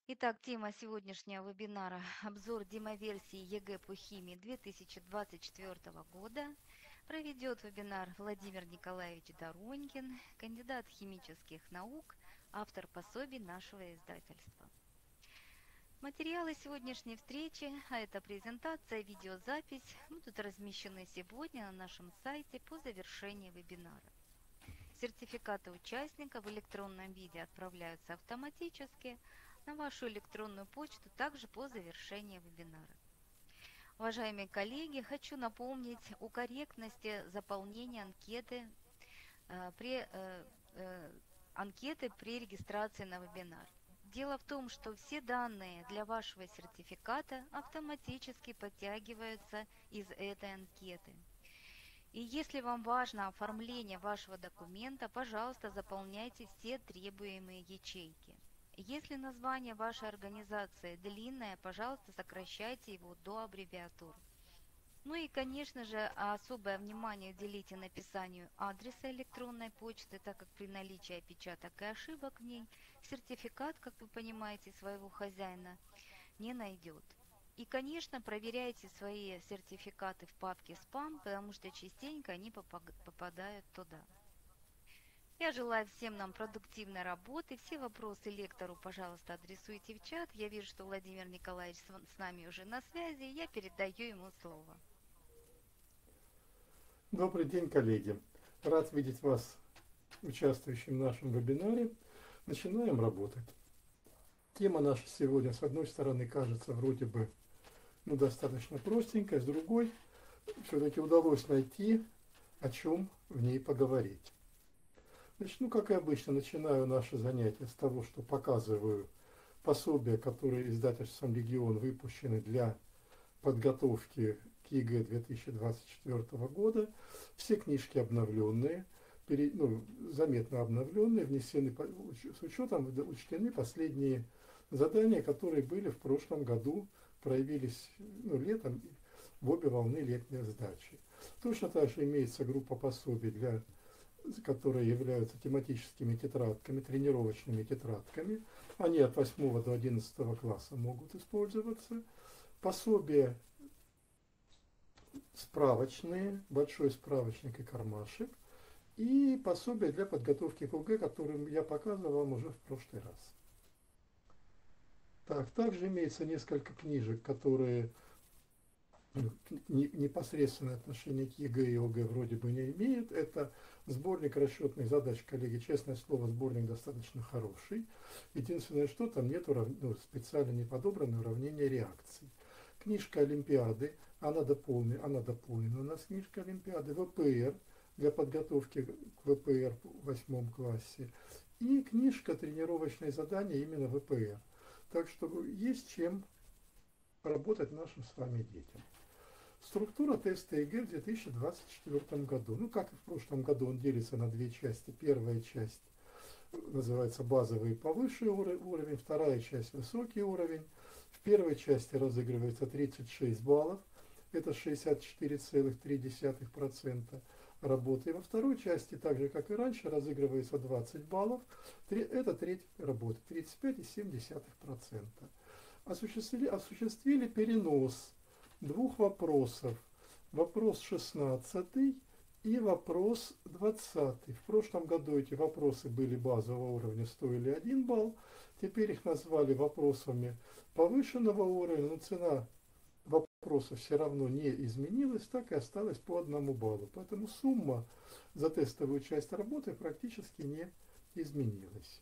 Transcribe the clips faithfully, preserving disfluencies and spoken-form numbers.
Итак, тема сегодняшнего вебинара — обзор демоверсии ЕГЭ по химии две тысячи двадцать четвёртого года. Проведет вебинар Владимир Николаевич Доронькин, кандидат химических наук, автор пособий нашего издательства. Материалы сегодняшней встречи, а это презентация, видеозапись, будут размещены сегодня на нашем сайте по завершении вебинара. Сертификаты участника в электронном виде отправляются автоматически на вашу электронную почту также по завершении вебинара. Уважаемые коллеги, хочу напомнить о корректности заполнения анкеты э, при, э, э, анкеты при регистрации на вебинар. Дело в том, что все данные для вашего сертификата автоматически подтягиваются из этой анкеты. И если вам важно оформление вашего документа, пожалуйста, заполняйте все требуемые ячейки. Если название вашей организации длинное, пожалуйста, сокращайте его до аббревиатур. Ну и, конечно же, особое внимание уделите написанию адреса электронной почты, так как при наличии опечаток и ошибок в ней сертификат, как вы понимаете, своего хозяина не найдет. И, конечно, проверяйте свои сертификаты в папке «Спам», потому что частенько они попадают туда. Я желаю всем нам продуктивной работы. Все вопросы лектору, пожалуйста, адресуйте в чат. Я вижу, что Владимир Николаевич с нами уже на связи. Я передаю ему слово. Добрый день, коллеги. Рад видеть вас, участвующим в нашем вебинаре. Начинаем работать. Тема наша сегодня, с одной стороны, кажется вроде бы ну, достаточно простенькая, с другой, все-таки удалось найти, о чем в ней поговорить. Значит, ну, как и обычно, начинаю наше занятие с того, что показываю пособия, которые издательством «Легион» выпущены для подготовки к ЕГЭ две тысячи двадцать четвёртого года. Все книжки обновленные, пере, ну, заметно обновленные, внесены с учетом, учтены последние задания, которые были в прошлом году, проявились ну, летом в обе волны летней сдачи. Точно так же имеется группа пособий, для, которые являются тематическими тетрадками, тренировочными тетрадками. Они от восьмого до одиннадцатого класса могут использоваться. Пособия справочные, большой справочник и кармашек, и пособие для подготовки к ОГЭ, которым я показывал вам уже в прошлый раз. Так, также имеется несколько книжек, которые непосредственное отношение к ЕГЭ и ОГЭ вроде бы не имеют. Это сборник расчетных задач, коллеги, честное слово, сборник достаточно хороший. Единственное, что там нет ну, специально не подобранное уравнение реакций. Книжка Олимпиады, она дополнена, она дополнена у нас книжка Олимпиады, ВПР для подготовки к ВПР в восьмом классе и книжка тренировочные задания именно ВПР. Так что есть чем работать нашим с вами детям. Структура теста ЕГЭ в две тысячи двадцать четвёртом году. Ну, как и в прошлом году, он делится на две части. Первая часть называется базовый и повысший уровень, вторая часть высокий уровень. В первой части разыгрывается тридцать шесть баллов, это шестьдесят четыре целых три десятых процента работы. И во второй части, так же как и раньше, разыгрывается двадцать баллов, это треть работы, тридцать пять целых семь десятых процента. Осуществили, осуществили перенос двух вопросов. Вопрос шестнадцатый и вопрос двадцатый. В прошлом году эти вопросы были базового уровня, стоили один балл. Теперь их назвали вопросами повышенного уровня, но цена вопросов все равно не изменилась, так и осталась по одному баллу. Поэтому сумма за тестовую часть работы практически не изменилась.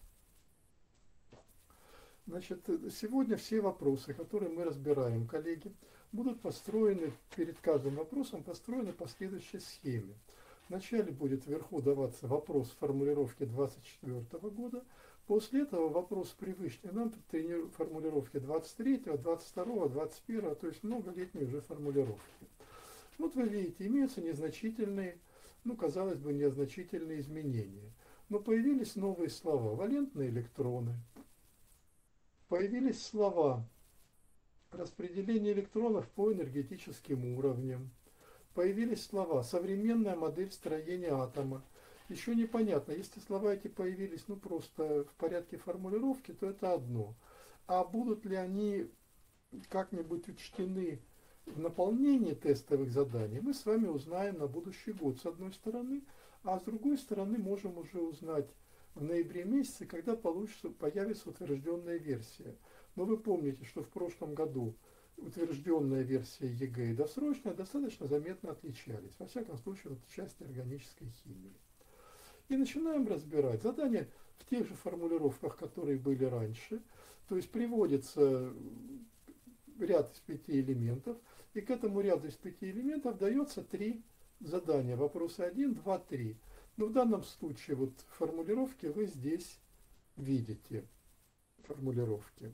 Значит, сегодня все вопросы, которые мы разбираем, коллеги, будут построены, перед каждым вопросом построены по следующей схеме. Вначале будет вверху даваться вопрос формулировки двадцать четвёртого года, после этого вопрос привычный нам формулировки двадцать третьего, двадцать второго, двадцать первого, то есть многолетние уже формулировки. Вот вы видите, имеются незначительные, ну, казалось бы, незначительные изменения. Но появились новые слова: валентные электроны. Появились слова распределение электронов по энергетическим уровням. Появились слова современная модель строения атома. Еще непонятно, если слова эти появились ну просто в порядке формулировки, то это одно. А будут ли они как-нибудь учтены в наполнении тестовых заданий, мы с вами узнаем на будущий год, с одной стороны, а с другой стороны можем уже узнать в ноябре месяце, когда получится, появится утвержденная версия. Но вы помните, что в прошлом году утвержденная версия ЕГЭ и досрочная достаточно заметно отличались, во всяком случае, от части органической химии. И начинаем разбирать задания в тех же формулировках, которые были раньше, то есть приводится ряд из пяти элементов, и к этому ряду из пяти элементов дается три задания. Вопросы один, два, три. Но в данном случае вот формулировки вы здесь видите. Формулировки.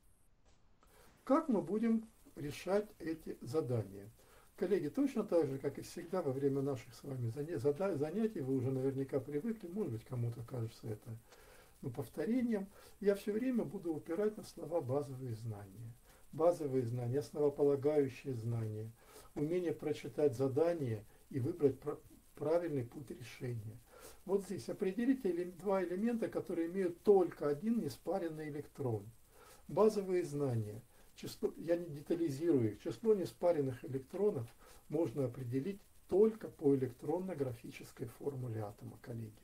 Как мы будем решать эти задания? Коллеги, точно так же, как и всегда во время наших с вами занятий, вы уже наверняка привыкли, может быть, кому-то кажется это ну, повторением, я все время буду упирать на слова базовые знания. Базовые знания, основополагающие знания, умение прочитать задание и выбрать правильный путь решения. Вот здесь определите два элемента, которые имеют только один неспаренный электрон. Базовые знания. Число, я не детализирую их. Число неспаренных электронов можно определить только по электронно-графической формуле атома, коллеги.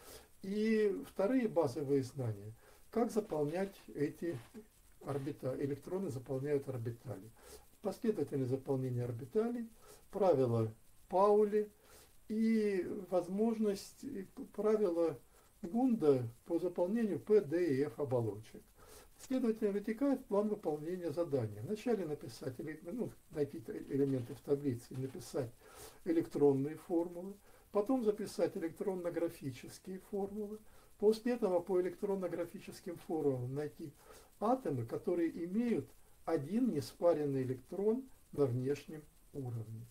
И вторые базовые знания. Как заполнять эти орбитали. Электроны заполняют орбитали. Последовательное заполнение орбиталей, правила Паули и возможность, правила Гунда по заполнению P, D и F оболочек. Следовательно, вытекает план выполнения задания. Вначале написать, ну, найти элементы в таблице и написать электронные формулы, потом записать электронно-графические формулы, после этого по электронно-графическим формулам найти атомы, которые имеют один неспаренный электрон на внешнем уровне.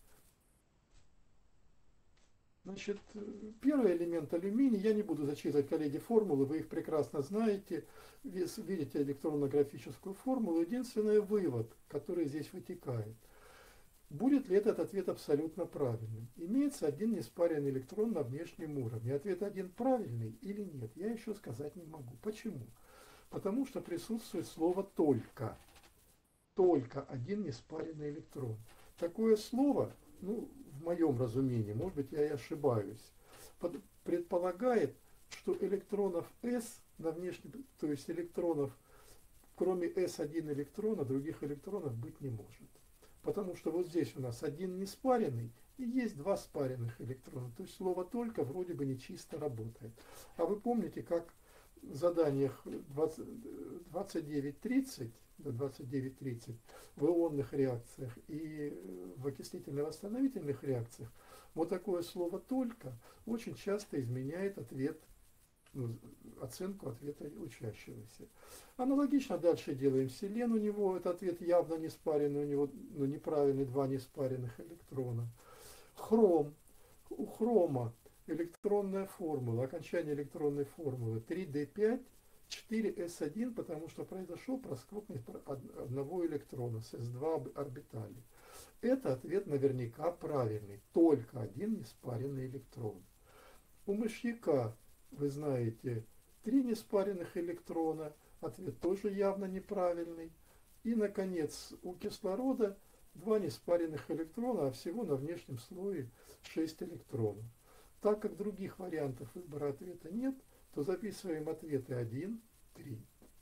Значит, первый элемент алюминий, я не буду зачитывать, коллеги, формулы, вы их прекрасно знаете, видите электронно-графическую формулу. Единственный вывод, который здесь вытекает. Будет ли этот ответ абсолютно правильным? Имеется один неспаренный электрон на внешнем уровне. Ответ один правильный или нет, я еще сказать не могу. Почему? Потому что присутствует слово «только». Только один неспаренный электрон. Такое слово, ну, в моем разумении, может быть, я и ошибаюсь, предполагает, что электронов S на внешнем, то есть электронов, кроме эс один электрона, других электронов быть не может. Потому что вот здесь у нас один неспаренный и есть два спаренных электрона. То есть слово «только» вроде бы не чисто работает. А вы помните, как в заданиях двадцать девять тридцать до двадцать девять тридцать в ионных реакциях и в окислительно-восстановительных реакциях вот такое слово «только» очень часто изменяет ответ, ну, оценку ответа учащегося. Аналогично дальше делаем селен, у него этот ответ явно не спаренный, у него ну, неправильный два неспаренных электрона. Хром. У хрома электронная формула, окончание электронной формулы три дэ пять, четыре эс один, потому что произошел проскок одного электрона с эс два орбитали. Это ответ наверняка правильный, только один неспаренный электрон. У мышьяка, вы знаете, три неспаренных электрона, ответ тоже явно неправильный. И, наконец, у кислорода два неспаренных электрона, а всего на внешнем слое шесть электронов. Так как других вариантов выбора ответа нет, то записываем ответы один, три.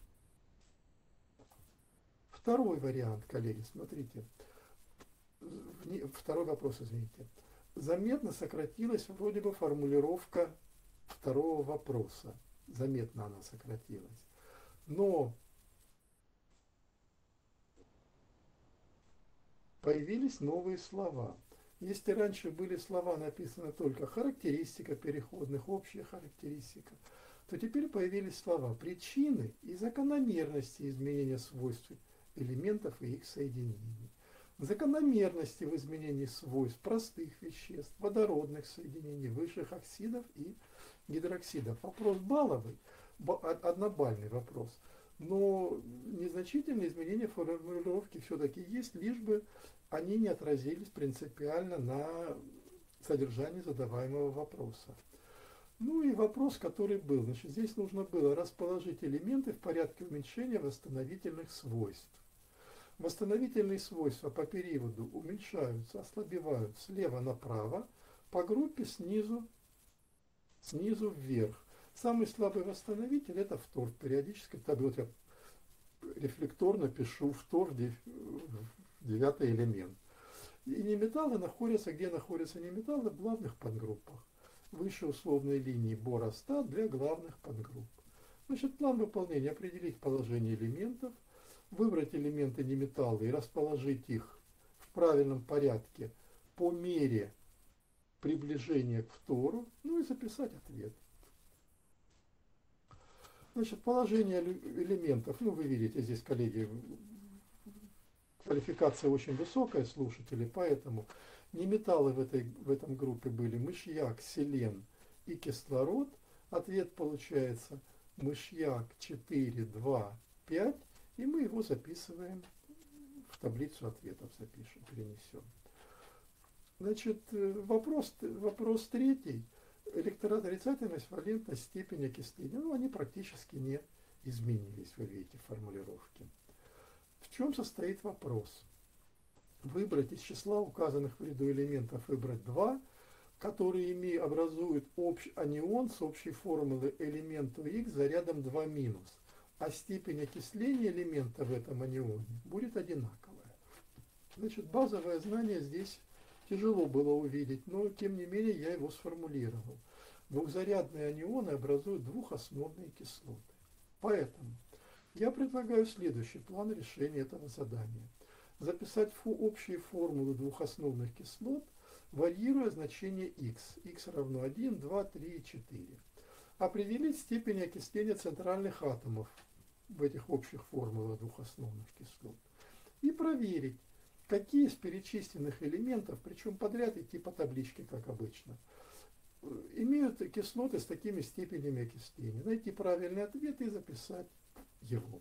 Второй вариант, коллеги, смотрите. Второй вопрос, извините. Заметно сократилась вроде бы формулировка второго вопроса. Заметно она сократилась. Но появились новые слова. Если раньше были слова написаны только характеристика переходных, общая характеристика, то теперь появились слова причины и закономерности изменения свойств элементов и их соединений. Закономерности в изменении свойств простых веществ, водородных соединений, высших оксидов и гидроксидов. Вопрос балловый, однобальный вопрос. Но незначительные изменения формулировки все-таки есть, лишь бы они не отразились принципиально на содержании задаваемого вопроса. Ну и вопрос, который был. Значит, здесь нужно было расположить элементы в порядке уменьшения восстановительных свойств. Восстановительные свойства по периоду уменьшаются, ослабевают слева направо, по группе снизу, снизу вверх. Самый слабый восстановитель – это фтор в периодической таблице. Вот я рефлекторно пишу фтор в девятый элемент. И неметаллы находятся, где находятся неметаллы, в главных подгруппах. Выше условной линии Бора-Стат для главных подгрупп. Значит, план выполнения – определить положение элементов, выбрать элементы неметаллы и расположить их в правильном порядке по мере приближения к фтору, ну и записать ответ. Значит, положение элементов, ну вы видите здесь, коллеги, квалификация очень высокая слушателей, поэтому неметаллы в, этой, в этом группе были мышьяк, селен и кислород. Ответ получается мышьяк четыре, два, пять, и мы его записываем в таблицу ответов, запишем, перенесем. Значит, вопрос, вопрос третий. Электроотрицательность, валентность, степень окисления. Ну, они практически не изменились, вы видите, формулировки. В чем состоит вопрос? Выбрать из числа указанных в ряду элементов, выбрать два, которые ими образуют общий анион с общей формулой элементу Х зарядом два минус, а степень окисления элемента в этом анионе будет одинаковая. Значит, базовое знание здесь тяжело было увидеть, но тем не менее я его сформулировал. Двухзарядные анионы образуют двухосновные кислоты. Поэтому я предлагаю следующий план решения этого задания. Записать фу общие формулы двухосновных кислот, варьируя значение х. Х равно один, два, три и четыре. Определить степень окисления центральных атомов в этих общих формулах двухосновных кислот. И проверить, какие из перечисленных элементов, причем подряд идти по табличке, как обычно, имеют кислоты с такими степенями окисления. Найти правильный ответ и записать его.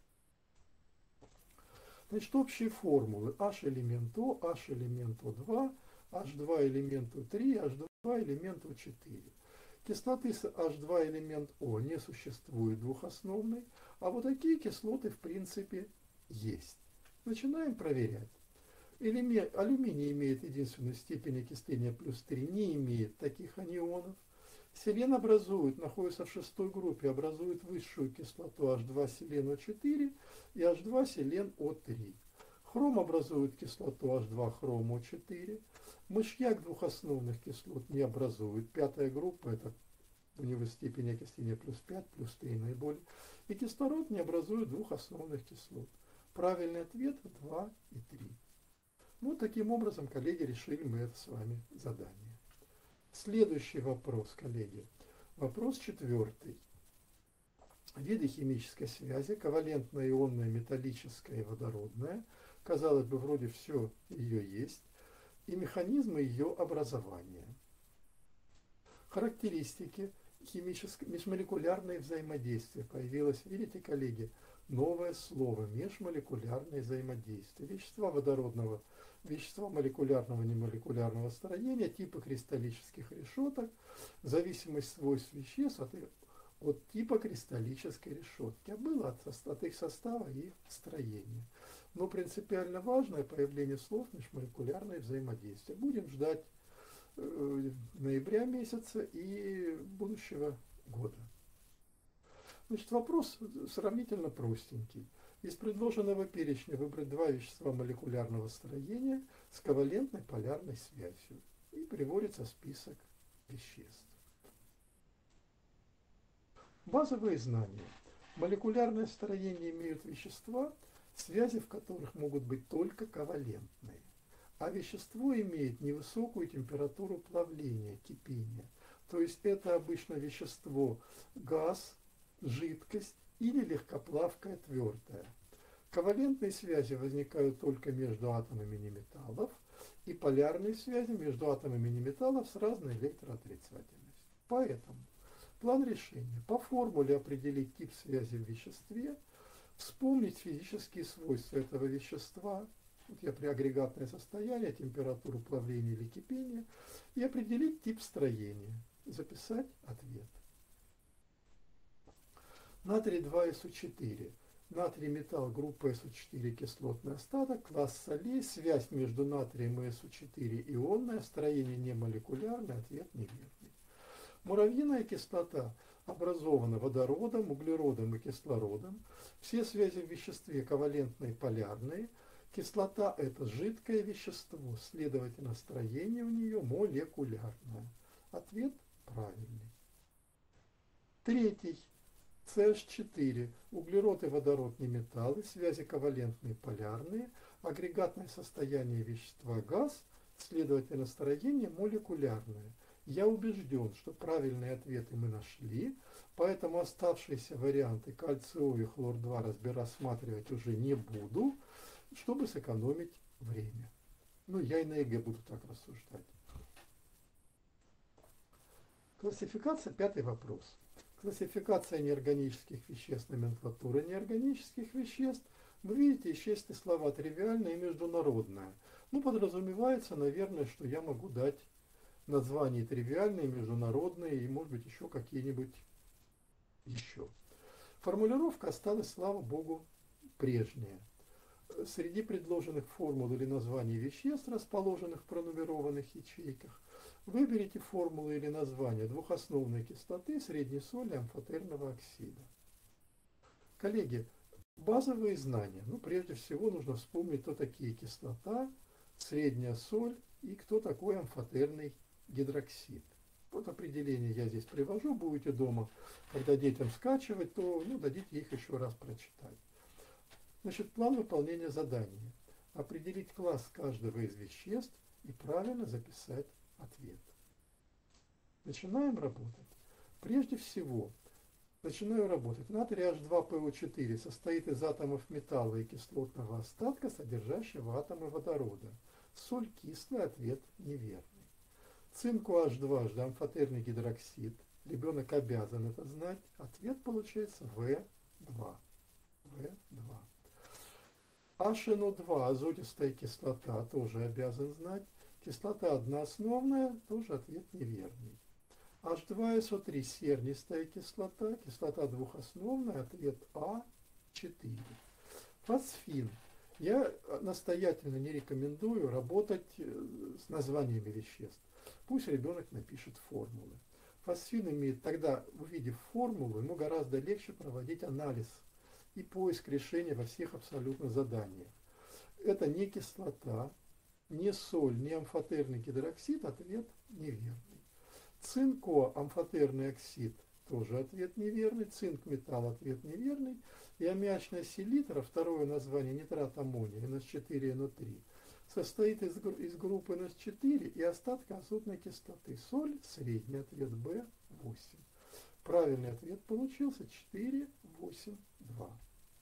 Значит, общие формулы. H элемент О, H элемент О два, H два элемент О три, H два элемент О четыре. Кислоты с H два элемент О не существует двухосновной, а вот такие кислоты в принципе есть. Начинаем проверять. Элемент, алюминий имеет единственную степень окисления плюс три, не имеет таких анионов. Селен образует, находится в шестой группе, образует высшую кислоту H два селен О четыре и H два селен О три. Хром образует кислоту H два хром О четыре. Мышьяк двухосновных кислот не образует. Пятая группа, это у него степень окисления плюс пять, плюс три наиболее. И кислород не образует двухосновных кислот. Правильный ответ два и три. Ну, таким образом, коллеги, решили мы это с вами задание. Следующий вопрос, коллеги. Вопрос четвертый. Виды химической связи: ковалентная, ионная, металлическая и водородная. Казалось бы, вроде все ее есть. И механизмы ее образования. Характеристики химической, межмолекулярное взаимодействие. Появилось, видите, коллеги, новое слово: межмолекулярное взаимодействие. Вещества водородного, вещества молекулярного, немолекулярного строения, типы кристаллических решеток, зависимость свойств веществ от, от типа кристаллической решетки, а было от, от их состава и строения. Но принципиально важное появление слов межмолекулярное взаимодействие. Будем ждать э, ноября месяца и будущего года. Значит, вопрос сравнительно простенький. Из предложенного перечня выбрать два вещества молекулярного строения с ковалентной полярной связью. И приводится список веществ. Базовые знания. Молекулярное строение имеют вещества, связи в которых могут быть только ковалентные. А вещество имеет невысокую температуру плавления, кипения. То есть это обычно вещество газ, жидкость или легкоплавкая твердая. Ковалентные связи возникают только между атомами неметаллов, и полярные связи между атомами неметаллов с разной электроотрицательностью. Поэтому план решения: по формуле определить тип связи в веществе, вспомнить физические свойства этого вещества, вот я при агрегатное состояние, температуру плавления или кипения, и определить тип строения. записать ответ. Натрий два эс о четыре. Натрий металл группа эс о четыре кислотный остаток, класс солей, связь между натрием и эс о четыре ионная, строение немолекулярное, ответ неверный. Муравьиная кислота образована водородом, углеродом и кислородом. Все связи в веществе ковалентные, полярные. Кислота – это жидкое вещество, следовательно, строение у нее молекулярное. Ответ правильный. Третий. Си эйч четыре. Углерод и водород не металлы, связи ковалентные, полярные. Агрегатное состояние вещества газ, следовательно, строение молекулярное. Я убежден, что правильные ответы мы нашли, поэтому оставшиеся варианты кальций и хлор два рассматривать уже не буду, чтобы сэкономить время. Ну, я и на ЕГЭ буду так рассуждать. Классификация, пятый вопрос. Классификация неорганических веществ, номенклатура неорганических веществ. Вы видите, исчезли слова тривиальное и международное. Ну, подразумевается, наверное, что я могу дать названия тривиальные, международные и, может быть, еще какие-нибудь еще. Формулировка осталась, слава богу, прежняя. Среди предложенных формул или названий веществ, расположенных в пронумерованных ячейках, выберите формулы или названия двухосновной кислоты, средней соли, амфотерного оксида. Коллеги, базовые знания. Ну, прежде всего, нужно вспомнить, кто такие кислота, средняя соль и кто такой амфотерный гидроксид. Вот определение я здесь привожу, будете дома, когда детям скачивать, то ну, дадите их еще раз прочитать. Значит, план выполнения задания. Определить класс каждого из веществ и правильно записать ответ. Начинаем работать. Прежде всего, начинаю работать. Натрий эйч два пэ о четыре состоит из атомов металла и кислотного остатка, содержащего атомы водорода. Соль кислый, ответ неверный. Цинк о эйч два, амфотерный гидроксид. Ребенок обязан это знать. Ответ получается вэ два. вэ два. эйч эн о два, азотистая кислота, тоже обязан знать. Кислота одноосновная, тоже ответ неверный. эйч два эс о три, сернистая кислота, кислота двухосновная, ответ а четыре. Фосфин. Я настоятельно не рекомендую работать с названиями веществ. Пусть ребенок напишет формулы. Фосфин имеет, тогда, увидев формулу, ему гораздо легче проводить анализ и поиск решения во всех абсолютно заданиях. Это не кислота, не соль, не амфотерный гидроксид, ответ неверный. Цинко, амфотерный оксид, тоже ответ неверный. Цинк, металл, ответ неверный. И аммиачная селитра, второе название нитрат аммония, эн эс четыре эн о три, состоит из, из группы эн эс четыре и остатка азотной кислоты. Соль, средний, ответ бэ восемь. Правильный ответ получился четыре, восемь, два.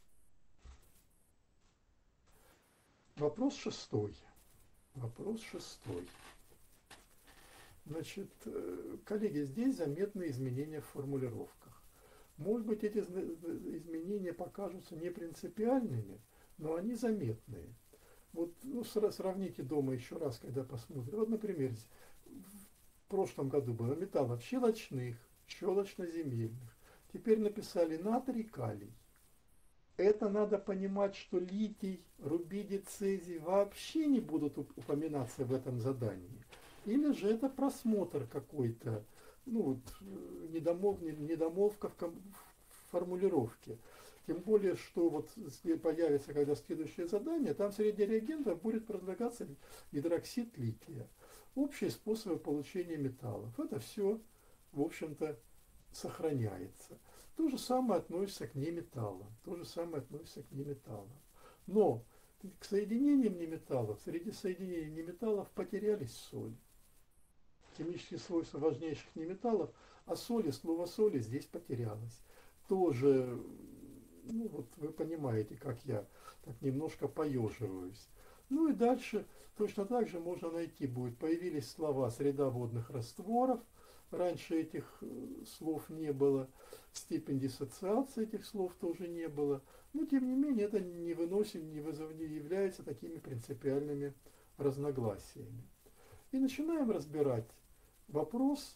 Вопрос шестой. Вопрос шестой. Значит, коллеги, здесь заметны изменения в формулировках. Может быть, эти изменения покажутся не принципиальными, но они заметные. Вот ну, сравните дома еще раз, когда посмотрите. Вот, например, в прошлом году было металлов щелочных, щелочно-земельных. Теперь написали натрий, калий. Это надо понимать, что литий, рубидий, цезий вообще не будут упоминаться в этом задании. Или же это просмотр какой-то, ну вот, недомов, недомолвка в формулировке. Тем более, что вот появится, когда следующее задание, там среди реагентов будет предлагаться гидроксид лития. Общие способы получения металлов. Это все, в общем-то, сохраняется. То же самое относится к неметаллам. То же самое относится к неметаллам. Но к соединениям неметаллов, среди соединений неметаллов потерялись соли. Химические свойства важнейших неметаллов, а соли, слово соли здесь потерялось. Тоже, ну вот вы понимаете, как я так немножко поеживаюсь. Ну и дальше точно так же можно найти будет. Появились слова среда водных растворов. Раньше этих слов не было. Степень диссоциации этих слов тоже не было. Но тем не менее это не выносим, не, вызов, не является такими принципиальными разногласиями. И начинаем разбирать вопрос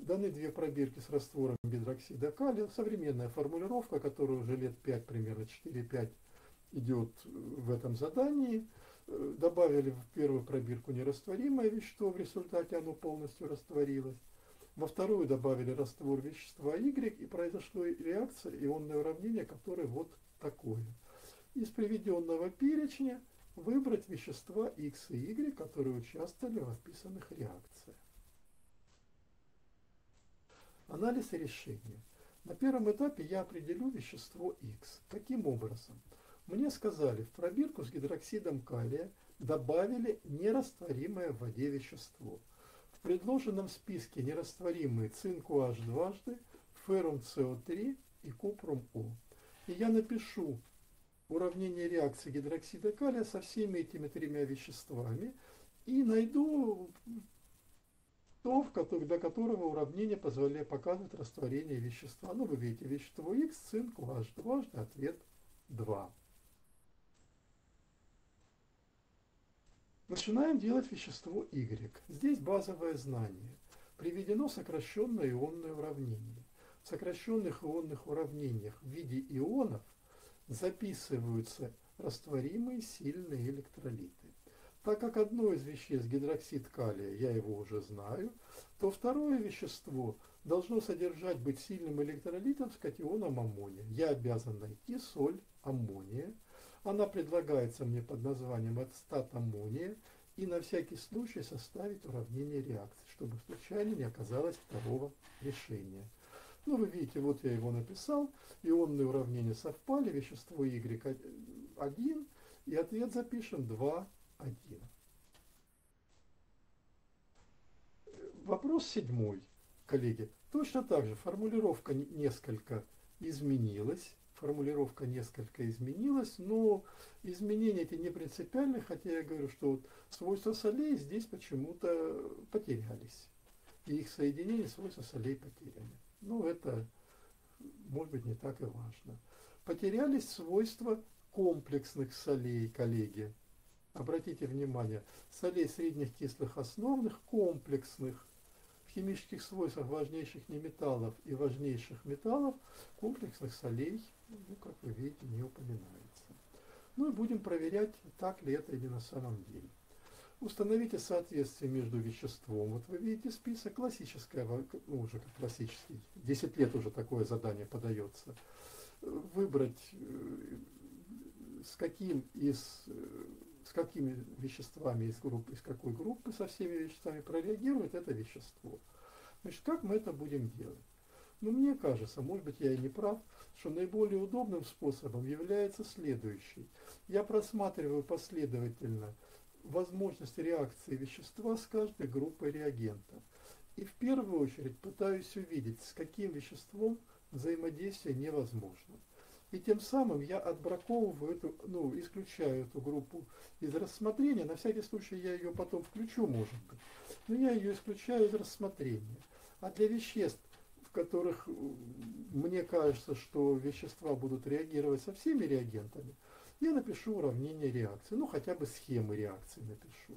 Даны две пробирки с раствором гидроксида калия. Современная формулировка, которая уже лет пять, примерно четыре-пять идет в этом задании. Добавили в первую пробирку нерастворимое вещество, в результате оно полностью растворилось. Во вторую добавили раствор вещества Y, и произошла реакция, ионное уравнение, которое вот такое. Из приведенного перечня выбрать вещества X и Y, которые участвовали в описанных реакциях. Анализ и решение. На первом этапе я определю вещество X. Каким образом? Мне сказали, в пробирку с гидроксидом калия добавили нерастворимое в воде вещество. В предложенном списке нерастворимые цинк OH дважды, феррум С О три и купрум О. И я напишу уравнение реакции гидроксида калия со всеми этими тремя веществами и найду то, для которого уравнение позволяет показывать растворение вещества. Ну, вы видите, вещество X, цинк OH дважды, ответ два. Начинаем делать вещество Y. Здесь базовое знание. Приведено сокращенное ионное уравнение. В сокращенных ионных уравнениях в виде ионов записываются растворимые сильные электролиты. Так как одно из веществ гидроксид калия, я его уже знаю, то второе вещество должно содержать быть сильным электролитом с катионом аммония. Я обязан найти соль аммония. Она предлагается мне под названием ацетат аммония, и на всякий случай составить уравнение реакции, чтобы случайно не оказалось второго решения. Ну, вы видите, вот я его написал, ионные уравнения совпали, вещество Y один, и ответ запишем два, один. Вопрос седьмой, коллеги. Точно так же формулировка несколько изменилась. Формулировка несколько изменилась, но изменения эти не принципиальны, хотя я говорю, что вот свойства солей здесь почему-то потерялись. И их соединение свойства солей потеряны. Ну, это, может быть, не так и важно. Потерялись свойства комплексных солей, коллеги. Обратите внимание, солей средних кислых основных, комплексных. В химических свойствах важнейших неметаллов и важнейших металлов комплексных солей, ну, как вы видите, не упоминается. Ну и будем проверять, так ли это или на самом деле. Установите соответствие между веществом. Вот вы видите список, классическое, ну, уже как классический, десять лет уже такое задание подается. Выбрать, с каким из, с какими веществами из группы, из какой группы со всеми веществами прореагирует это вещество. Значит, как мы это будем делать? Ну, мне кажется, может быть, я и не прав, что наиболее удобным способом является следующий. Я просматриваю последовательно возможность реакции вещества с каждой группой реагентов. И в первую очередь пытаюсь увидеть, с каким веществом взаимодействие невозможно. И тем самым я отбраковываю эту, ну, исключаю эту группу из рассмотрения. На всякий случай я ее потом включу, может быть. Но я ее исключаю из рассмотрения. А для веществ, в которых мне кажется, что вещества будут реагировать со всеми реагентами, я напишу уравнение реакции. Ну, хотя бы схемы реакции напишу.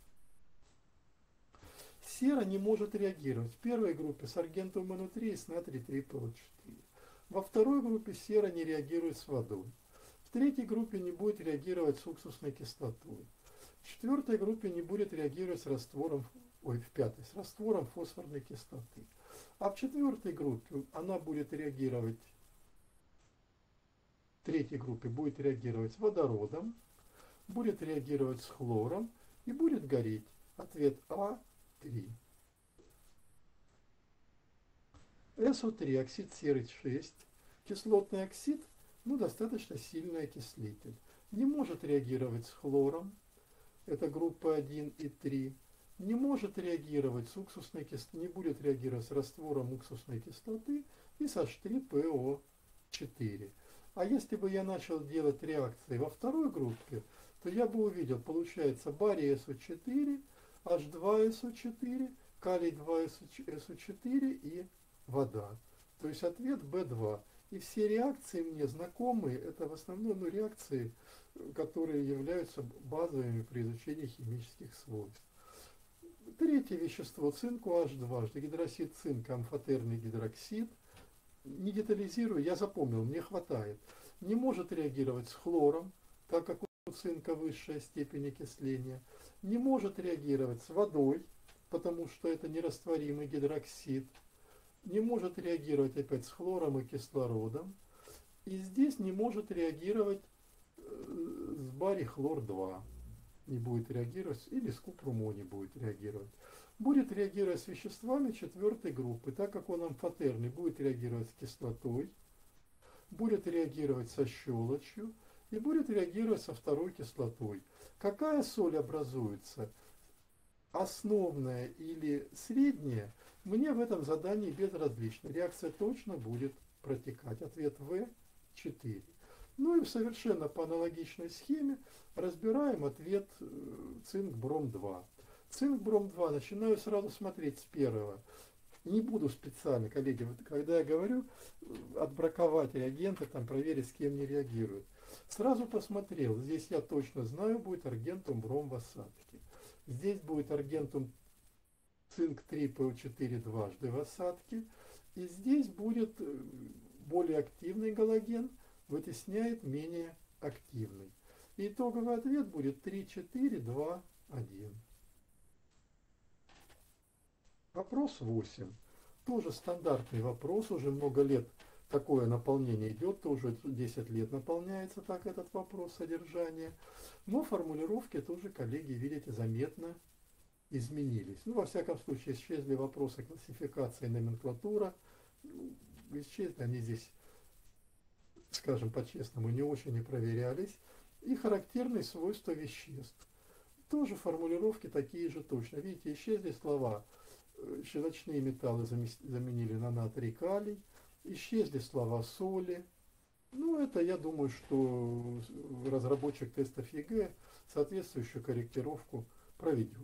Сера не может реагировать. В первой группе с аргентом Н О три и с натрий три П О четыре. Во второй группе сера не реагирует с водой. В третьей группе не будет реагировать с уксусной кислотой. В четвертой группе не будет реагировать с раствором, ой, в пятой, с раствором фосфорной кислоты. А в четвертой группе она будет реагировать, в третьей группе будет реагировать с водородом, будет реагировать с хлором и будет гореть. Ответ А три. С О три, оксид серы шесть, кислотный оксид, ну, достаточно сильный окислитель. Не может реагировать с хлором, это группа один и три. Не может реагировать с уксусной кислотой, не будет реагировать с раствором уксусной кислоты и с H три P O четыре. А если бы я начал делать реакции во второй группе, то я бы увидел, получается, барий С О четыре, H два С О четыре, калий два С О четыре и вода. То есть ответ Б два. И все реакции мне знакомые, это в основном, ну, реакции, которые являются базовыми при изучении химических свойств. Третье вещество, цинк OH дважды, гидроксид цинка, амфотерный гидроксид. Не детализирую, я запомнил, мне хватает. Не может реагировать с хлором, так как у цинка высшая степень окисления. Не может реагировать с водой, потому что это нерастворимый гидроксид. Не может реагировать опять с хлором и кислородом. И здесь не может реагировать с барий хлор два. Не будет реагировать, или с купрумом не будет реагировать. Будет реагировать с веществами четвертой группы, так как он амфотерный, будет реагировать с кислотой, будет реагировать со щелочью и будет реагировать со второй кислотой. Какая соль образуется? Основная или средняя? Мне в этом задании безразлично. Реакция точно будет протекать. Ответ В четыре. Ну и совершенно по аналогичной схеме разбираем ответ цинк-бром два. Цинк-бром два начинаю сразу смотреть с первого. Не буду специально, коллеги, вот когда я говорю отбраковать реагенты, там проверить, с кем не реагируют. Сразу посмотрел, здесь я точно знаю, будет аргентум бром в осадке. Здесь будет аргентум цинк три пэ о четыре дважды в осадке. И здесь будет более активный галоген, вытесняет менее активный. И итоговый ответ будет три, четыре, два, один. Вопрос восемь. Тоже стандартный вопрос, уже много лет такое наполнение идет, тоже десять лет наполняется так этот вопрос содержания. Но формулировки тоже, коллеги, видите, заметно изменились. Ну, во всяком случае, исчезли вопросы классификации и номенклатура. Исчезли они здесь, скажем по-честному, не очень и проверялись. И характерные свойства веществ. Тоже формулировки такие же точно. Видите, исчезли слова щелочные металлы заменили на натрий, калий. Исчезли слова соли. Ну, это, я думаю, что разработчик тестов ЕГЭ соответствующую корректировку проведет.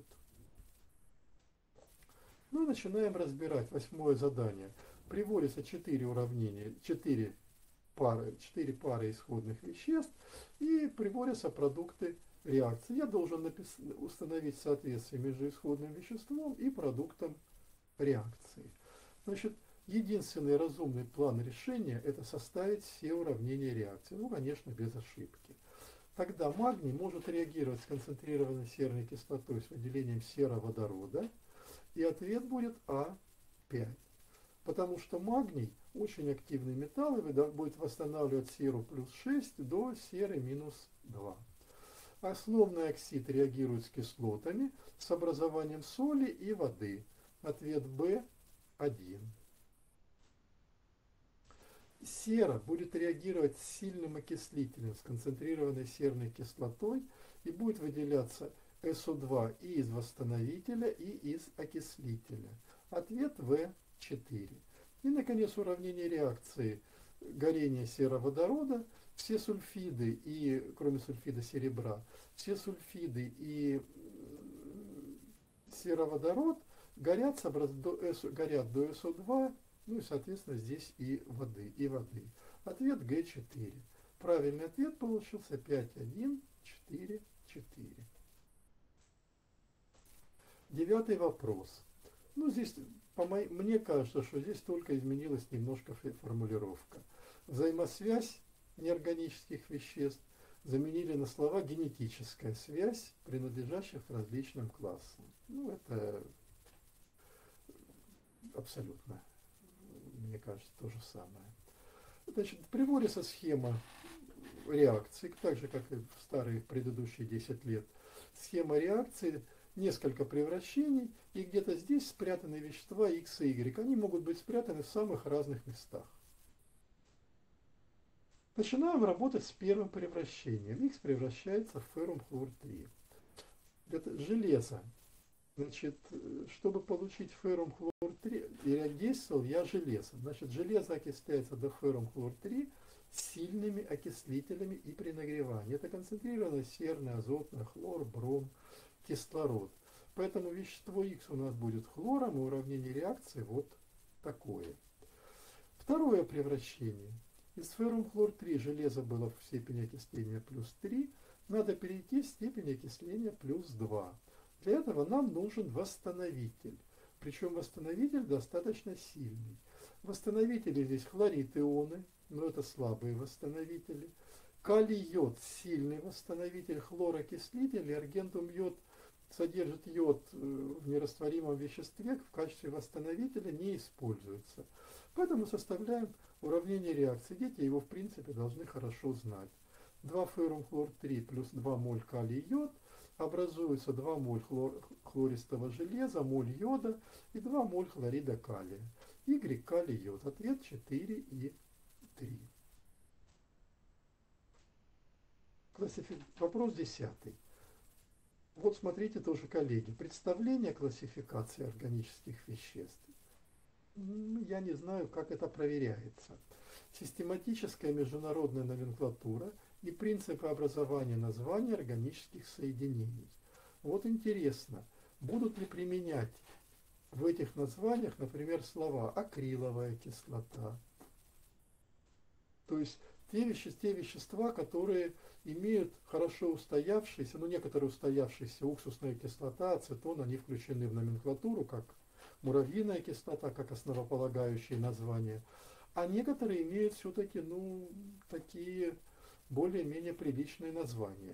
Ну и начинаем разбирать восьмое задание. Приводится четыре уравнения, четыре пары, четыре пары исходных веществ и приводятся продукты реакции. Я должен напис... установить соответствие между исходным веществом и продуктом реакции. Значит, единственный разумный план решения – это составить все уравнения реакции. Ну, конечно, без ошибки. Тогда магний может реагировать с концентрированной серной кислотой с выделением сероводорода, и ответ будет А пять. Потому что магний очень активный металл и будет восстанавливать серу плюс шесть до серы минус два. Основной оксид реагирует с кислотами, с образованием соли и воды. Ответ Б один. Сера будет реагировать с сильным окислителем, с концентрированной серной кислотой, и будет выделяться эс о два и из восстановителя, и из окислителя. Ответ В четыре. И, наконец, уравнение реакции горения сероводорода. Все сульфиды, и, кроме сульфида серебра, все сульфиды и сероводород горят, до, горят до эс о два, ну и, соответственно, здесь и воды, и воды. Ответ Г четыре. Правильный ответ получился пять, один, четыре, четыре. Девятый вопрос. Ну, здесь, по моей, мне кажется, что здесь только изменилась немножко формулировка. Взаимосвязь неорганических веществ заменили на слова генетическая связь, принадлежащих различным классам. Ну, это абсолютно, мне кажется, то же самое. Значит, приводится схема реакции, так же, как и в старые предыдущие десять лет. Схема реакции, несколько превращений, и где-то здесь спрятаны вещества X и Y. Они могут быть спрятаны в самых разных местах. Начинаем работать с первым превращением. X превращается в феррум хлор три. Это железо. Значит, чтобы получить феррум хлор три, я действовал я железом. Значит, железо окисляется до феррум хлор три с сильными окислителями и при нагревании. Это концентрированная серная, азотная, хлор, бром, кислород. Поэтому вещество X у нас будет хлором, и уравнение реакции вот такое. Второе превращение. Из феррум хлор три железо было в степени окисления плюс три, надо перейти в степень окисления плюс два. Для этого нам нужен восстановитель. Причем восстановитель достаточно сильный. Восстановители здесь хлорид ионы, но это слабые восстановители. Калий-йод – сильный восстановитель, хлорокислитель и аргентум-йод содержит йод в нерастворимом веществе, в качестве восстановителя не используется. Поэтому составляем уравнение реакции. Дети его в принципе должны хорошо знать. два феррум хлор три плюс два моль калий-йод образуется два моль хлор, хлористого железа, моль йода и два моль хлорида калия. Y калий-йод. Ответ четыре и три. Классифи... Вопрос десятый. Вот смотрите тоже, коллеги, представление о классификации органических веществ. Я не знаю, как это проверяется. Систематическая международная номенклатура и принципы образования названий органических соединений. Вот интересно, будут ли применять в этих названиях, например, слова акриловая кислота, то есть те вещества, те вещества, которые имеют хорошо устоявшиеся, ну некоторые устоявшиеся, уксусная кислота, ацетон, они включены в номенклатуру, как муравьиная кислота, как основополагающие названия, а некоторые имеют все-таки, ну, такие более-менее приличные названия.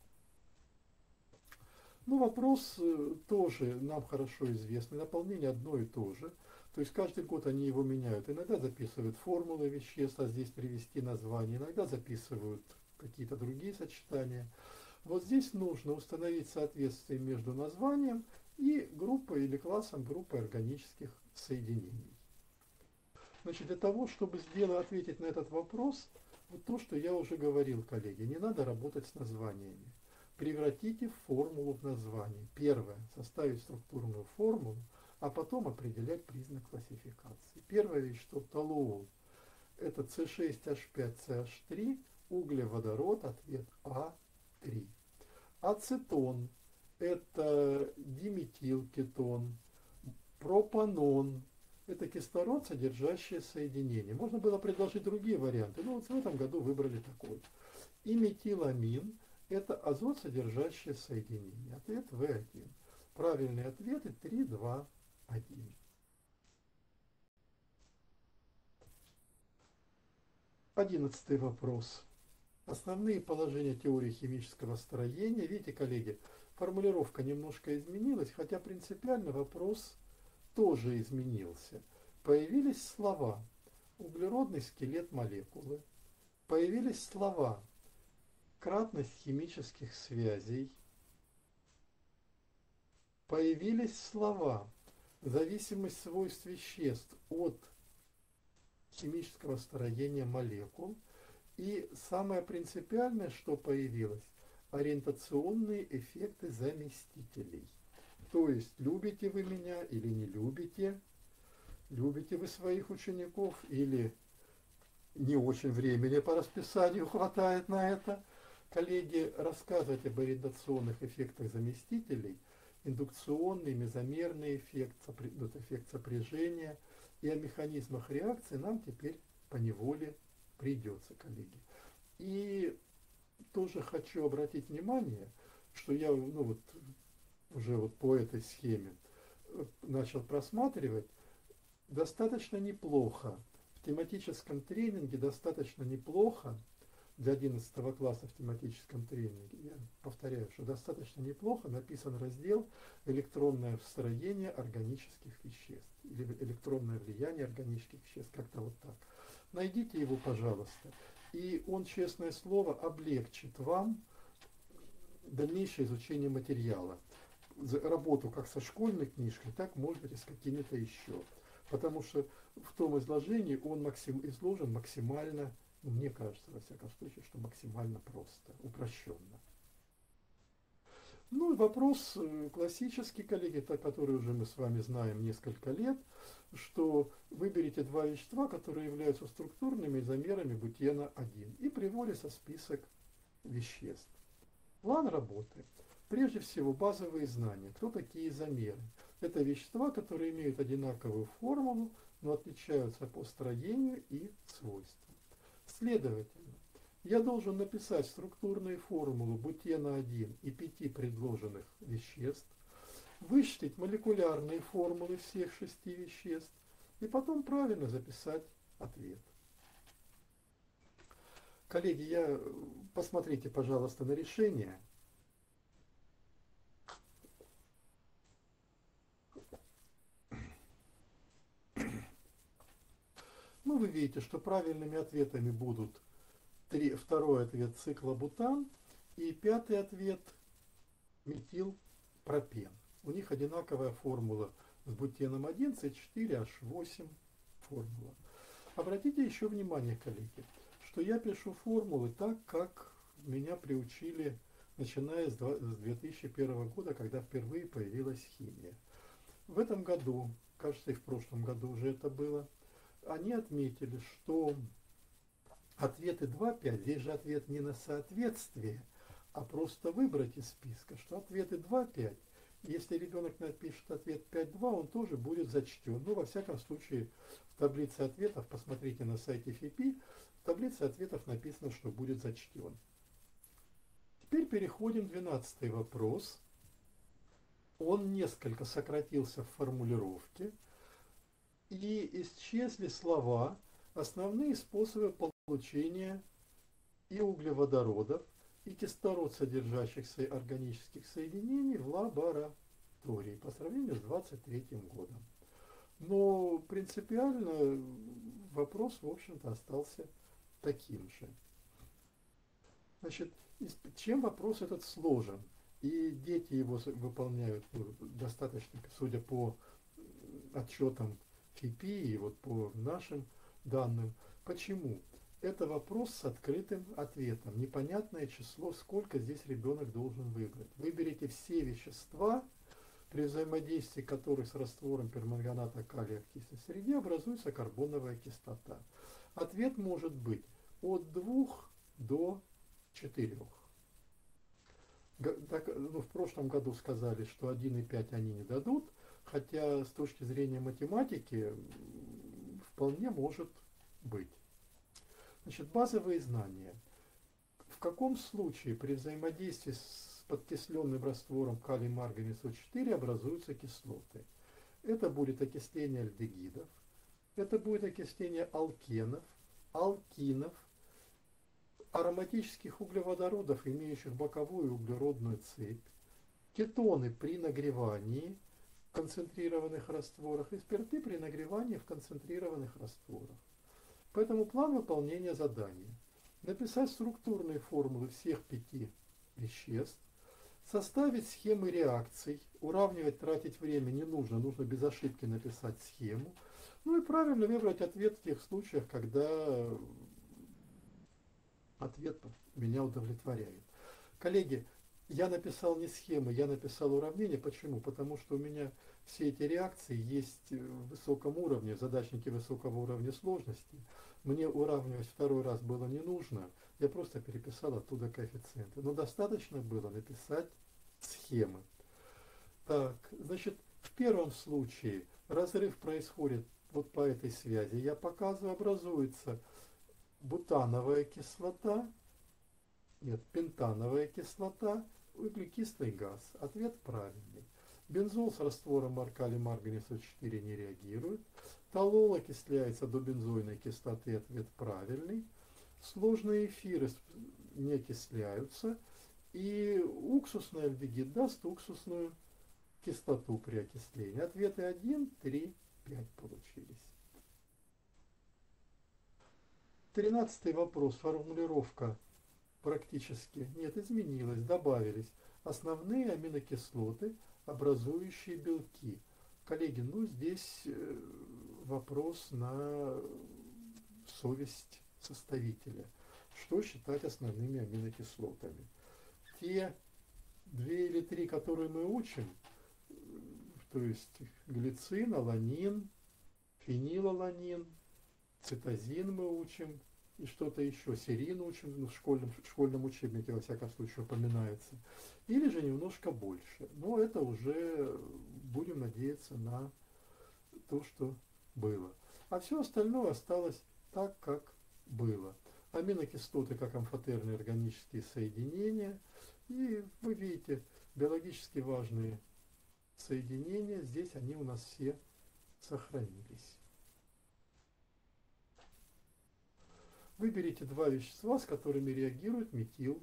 Ну, вопрос тоже нам хорошо известный, наполнение одно и то же. То есть каждый год они его меняют. Иногда записывают формулы веществ, а здесь привести название. Иногда записывают какие-то другие сочетания. Вот здесь нужно установить соответствие между названием и группой или классом группы органических соединений. Значит, для того, чтобы сделать, ответить на этот вопрос, вот то, что я уже говорил, коллеги, не надо работать с названиями. Превратите формулу в название. Первое – составить структурную формулу, а потом определять признак классификации. Первое вещество – толуол. Это С шесть H пять С H три, углеводород, ответ А три. Ацетон – это диметилкетон. Пропанон – это кислород, содержащее соединение. Можно было предложить другие варианты, но вот в этом году выбрали такой. И метиламин – это азот, содержащее соединение. Ответ В один. Правильные ответы три, два, один. Одиннадцатый вопрос. Основные положения теории химического строения. Видите, коллеги, формулировка немножко изменилась, хотя принципиально вопрос тоже изменился. Появились слова углеродный скелет молекулы, появились слова кратность химических связей, появились слова зависимость свойств веществ от химического строения молекул. И самое принципиальное, что появилось, ориентационные эффекты заместителей. То есть, любите вы меня или не любите, любите вы своих учеников или не очень времени по расписанию хватает на это. Коллеги, рассказывать об ориентационных эффектах заместителей, индукционный, мезомерный эффект, эффект сопряжения и о механизмах реакции нам теперь поневоле придется, коллеги. И тоже хочу обратить внимание, что я ну вот, уже вот по этой схеме начал просматривать достаточно неплохо. В тематическом тренинге достаточно неплохо, для одиннадцатого класса в тематическом тренинге, я повторяю, что достаточно неплохо написан раздел «Электронное строение органических веществ» или «Электронное влияние органических веществ», как-то вот так. Найдите его, пожалуйста, и он, честное слово, облегчит вам дальнейшее изучение материала. Работу как со школьной книжкой, так, может быть, и с какими-то еще. Потому что в том изложении он максим, изложен максимально, ну, мне кажется, во всяком случае, что максимально просто, упрощенно. Ну и вопрос классический, коллеги, который уже мы с вами знаем несколько лет, что выберите два вещества, которые являются структурными изомерами бутена один, и приводится список веществ. План работы. Прежде всего, базовые знания. Кто такие изомеры? Это вещества, которые имеют одинаковую формулу, но отличаются по строению и свойствам. Следовательно, я должен написать структурные формулы бутена один и пяти предложенных веществ, вычислить молекулярные формулы всех шести веществ и потом правильно записать ответ. Коллеги, я, посмотрите, пожалуйста, на решение. Ну, вы видите, что правильными ответами будут три, второй ответ циклобутан и пятый ответ метилпропен. У них одинаковая формула с бутеном один, С четыре H восемь формула. Обратите еще внимание, коллеги, что я пишу формулы так, как меня приучили, начиная с две тысячи первого года, когда впервые появилась химия. В этом году, кажется, и в прошлом году уже это было, они отметили, что ответы два пять, здесь же ответ не на соответствие, а просто выбрать из списка, что ответы два пять, если ребенок напишет ответ пять два, он тоже будет зачтен. Ну, во всяком случае, в таблице ответов, посмотрите на сайте ФИПИ, в таблице ответов написано, что будет зачтен. Теперь переходим к двенадцатый вопрос. Он несколько сократился в формулировке, и исчезли слова, основные способы получения и углеводородов, и кислород содержащихся органических соединений в лаборатории по сравнению с двадцать третьим годом. Но принципиально вопрос, в общем-то, остался таким же. Значит, чем вопрос этот сложен? И дети его выполняют ну, достаточно, судя по отчетам ФИПИ и вот по нашим данным. Почему? Это вопрос с открытым ответом. Непонятное число, сколько здесь ребенок должен выбрать. Выберите все вещества, при взаимодействии которых с раствором перманганата калия в кислой среде образуется карбоновая кислота. Ответ может быть от двух до четырёх. Ну, в прошлом году сказали, что один и пять они не дадут, хотя с точки зрения математики вполне может быть. Значит, базовые знания. В каком случае при взаимодействии с подкисленным раствором калий-марганец О четыре образуются кислоты? Это будет окисление альдегидов, это будет окисление алкенов, алкинов, ароматических углеводородов, имеющих боковую углеродную цепь, кетоны при нагревании в концентрированных растворах и спирты при нагревании в концентрированных растворах. Поэтому план выполнения задания. Написать структурные формулы всех пяти веществ, составить схемы реакций, уравнивать, тратить время не нужно, нужно без ошибки написать схему, ну и правильно выбрать ответ в тех случаях, когда ответ меня удовлетворяет. Коллеги, я написал не схемы, я написал уравнение. Почему? Потому что у меня все эти реакции есть в высоком уровне, задачники высокого уровня сложности. Мне уравнивать второй раз было не нужно, я просто переписал оттуда коэффициенты. Но достаточно было написать схемы. Так, значит, в первом случае разрыв происходит вот по этой связи. Я показываю, образуется бутановая кислота, нет, пентановая кислота, углекислый газ. Ответ правильный. Бензол с раствором калий-марганец О четыре не реагирует. Толол окисляется до бензойной кислоты. Ответ правильный. Сложные эфиры не окисляются. И уксусный альдегид даст уксусную кислоту при окислении. Ответы один, три, пять получились. Тринадцатый вопрос. Формулировка практически нет, изменилась. Добавились основные аминокислоты, образующие белки. Коллеги, ну здесь вопрос на совесть составителя. Что считать основными аминокислотами? Те две или три, которые мы учим, то есть глицин, аланин, фенилаланин, цитозин мы учим, и что-то еще, серин учим, ну, в школьном, в школьном учебнике, во всяком случае, упоминается. Или же немножко больше. Но это уже будем надеяться на то, что было. А все остальное осталось так, как было. Аминокислоты как амфотерные органические соединения. И вы видите, биологически важные соединения, здесь они у нас все сохранились. Выберите два вещества, с которыми реагирует метиламин.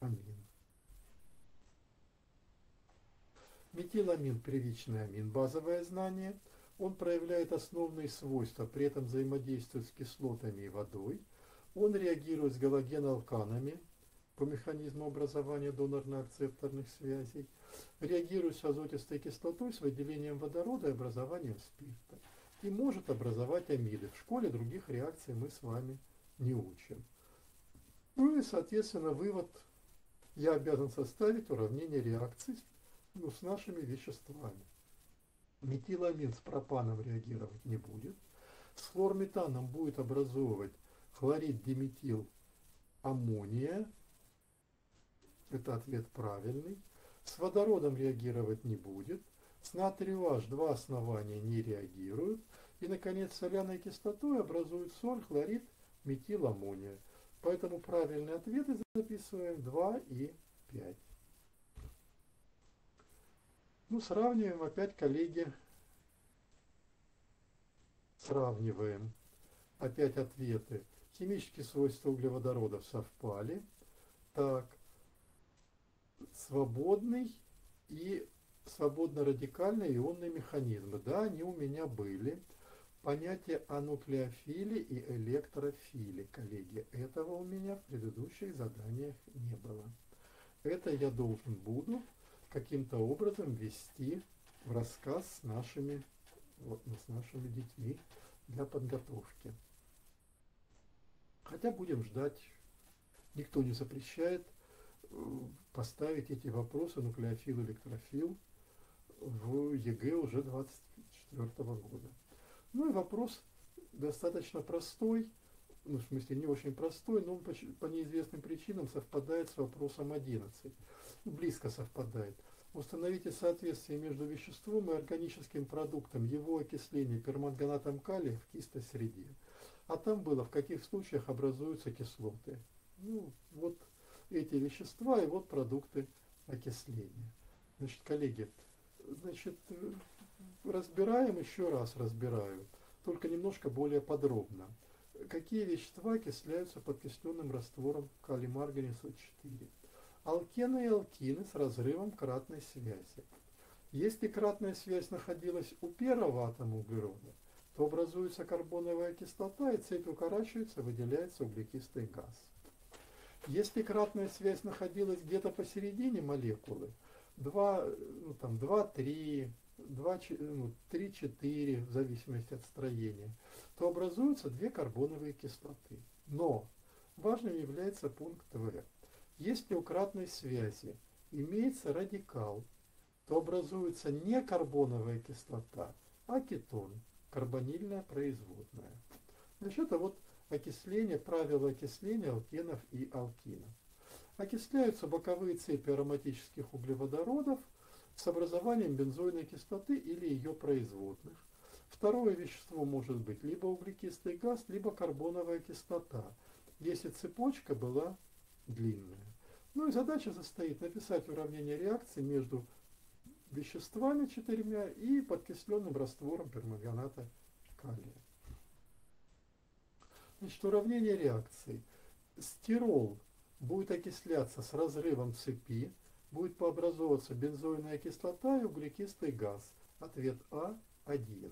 Метиламин – первичный амин, базовое знание. Он проявляет основные свойства, при этом взаимодействует с кислотами и водой. Он реагирует с галогеналканами по механизму образования донорно-акцепторных связей, реагирует с азотистой кислотой, с выделением водорода и образованием спирта. И может образовать амиды. В школе других реакций мы с вами не учим. Ну и, соответственно, вывод: я обязан составить уравнение реакций ну, с нашими веществами. Метиламин с пропаном реагировать не будет. С хлорметаном будет образовывать хлорид диметил аммония. Это ответ правильный. С водородом реагировать не будет. С натрием H два основания не реагируют. И, наконец, с соляной кислотой образует соль, хлорид метиламония. Поэтому правильные ответы записываем два и пять. Ну, сравниваем опять, коллеги. Сравниваем опять ответы. Химические свойства углеводородов совпали. Так, свободный и свободно-радикальные ионные механизмы. Да, они у меня были. Понятие о нуклеофиле и электрофиле, коллеги. Этого у меня в предыдущих заданиях не было. Это я должен буду каким-то образом ввести в рассказ с нашими, вот, с нашими детьми для подготовки. Хотя будем ждать, никто не запрещает поставить эти вопросы нуклеофил, электрофил в ЕГЭ уже двадцать четвёртого года. Ну и вопрос достаточно простой, ну в смысле не очень простой, но он по, по неизвестным причинам совпадает с вопросом одиннадцать. Близко совпадает. Установите соответствие между веществом и органическим продуктом его окисления перманганатом калия в кистой среде. А там было, в каких случаях образуются кислоты. Ну, вот эти вещества и вот продукты окисления. Значит, коллеги, значит, разбираем, еще раз разбираю, только немножко более подробно. Какие вещества окисляются подкисленным раствором калий-марганеса четыре? Алкены и алкины с разрывом кратной связи. Если кратная связь находилась у первого атома углерода, то образуется карбоновая кислота, и цепь укорачивается, выделяется углекислый газ. Если кратная связь находилась где-то посередине молекулы, два, ну, там, два три, три четыре, в зависимости от строения, то образуются две карбоновые кислоты. Но важным является пункт В. Если у кратной связи имеется радикал, то образуется не карбоновая кислота, а кетон, карбонильная производная. Значит, это вот окисление, правило окисления алкенов и алкинов. Окисляются боковые цепи ароматических углеводородов с образованием бензойной кислоты или ее производных. Второе вещество может быть либо углекислый газ, либо карбоновая кислота, если цепочка была длинная. Ну и задача состоит написать уравнение реакции между веществами четырьмя и подкисленным раствором перманганата калия. Значит, уравнение реакции. Стирол будет окисляться с разрывом цепи, будет пообразовываться бензойная кислота и углекислый газ. Ответ А один.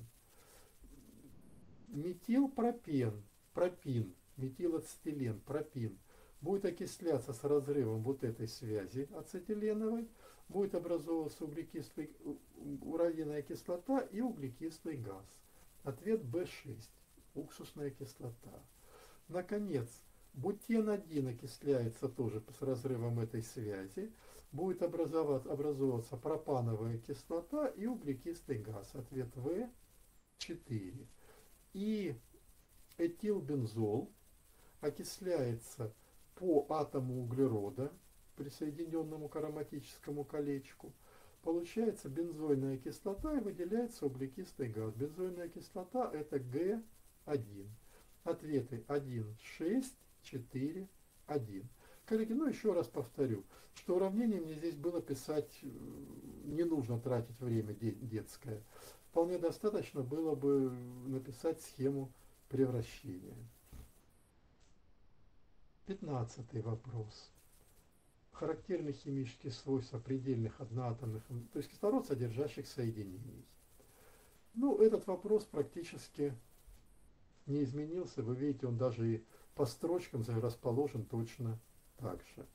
Метилпропен, пропин, метилацетилен, пропин будет окисляться с разрывом вот этой связи ацетиленовой, будет образовываться углекислый, уравненная кислота и углекислый газ. Ответ Б шесть. Уксусная кислота. Наконец, бутен один окисляется тоже с разрывом этой связи. Будет образоваться, образовываться пропановая кислота и углекислый газ. Ответ В четыре. И этилбензол окисляется по атому углерода, присоединенному к ароматическому колечку. Получается бензойная кислота и выделяется углекислый газ. Бензойная кислота это Г один. Ответы один, шесть, четыре, один. Коллеги, ну еще раз повторю, что уравнение мне здесь было писать, не нужно тратить время детское. Вполне достаточно было бы написать схему превращения. Пятнадцатый вопрос. Характерны химические свойства предельных одноатомных, то есть кислород содержащих соединений. Ну, этот вопрос практически не изменился. Вы видите, он даже и по строчкам расположен точно так же.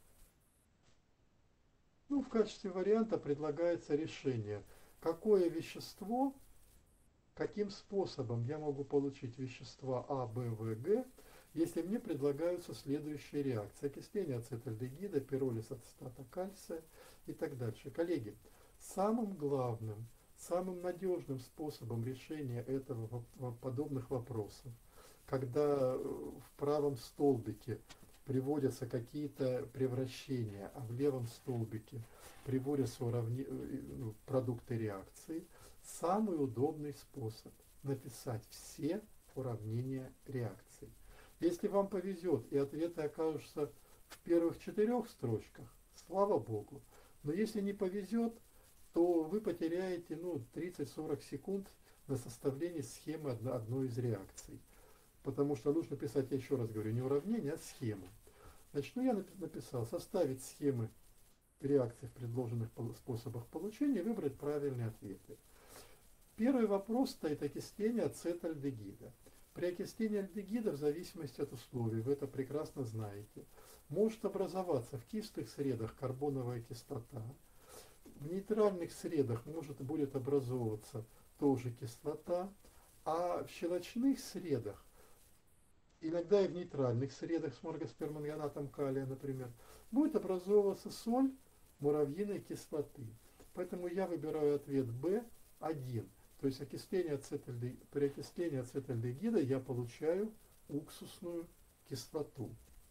Ну, в качестве варианта предлагается решение. Какое вещество, каким способом я могу получить вещества А, В, В, Г, если мне предлагаются следующие реакции. Окисление ацетальдегида, пиролиз ацетата кальция и так дальше. Коллеги, самым главным, самым надежным способом решения этого подобных вопросов, когда в правом столбике приводятся какие-то превращения, а в левом столбике приводятся уравне... продукты реакции, самый удобный способ написать все уравнения реакций. Если вам повезет и ответы окажутся в первых четырех строчках, слава богу. Но если не повезет, то вы потеряете ну, тридцать-сорок секунд на составление схемы одной из реакций. Потому что нужно писать, я еще раз говорю, не уравнение, а схему. Значит, ну я написал, составить схемы реакций в предложенных способах получения и выбрать правильные ответы. Первый вопрос стоит окисление ацетальдегида. При окислении альдегида, в зависимости от условий, вы это прекрасно знаете, может образоваться в кислых средах карбоновая кислота, в нейтральных средах может будет образовываться тоже кислота, а в щелочных средах, иногда и в нейтральных средах с моргосперманганатом калия, например, будет образовываться соль муравьиной кислоты. Поэтому я выбираю ответ Б один. То есть окисление ацетальдегида, при окислении ацетальдегида я получаю уксусную кислоту.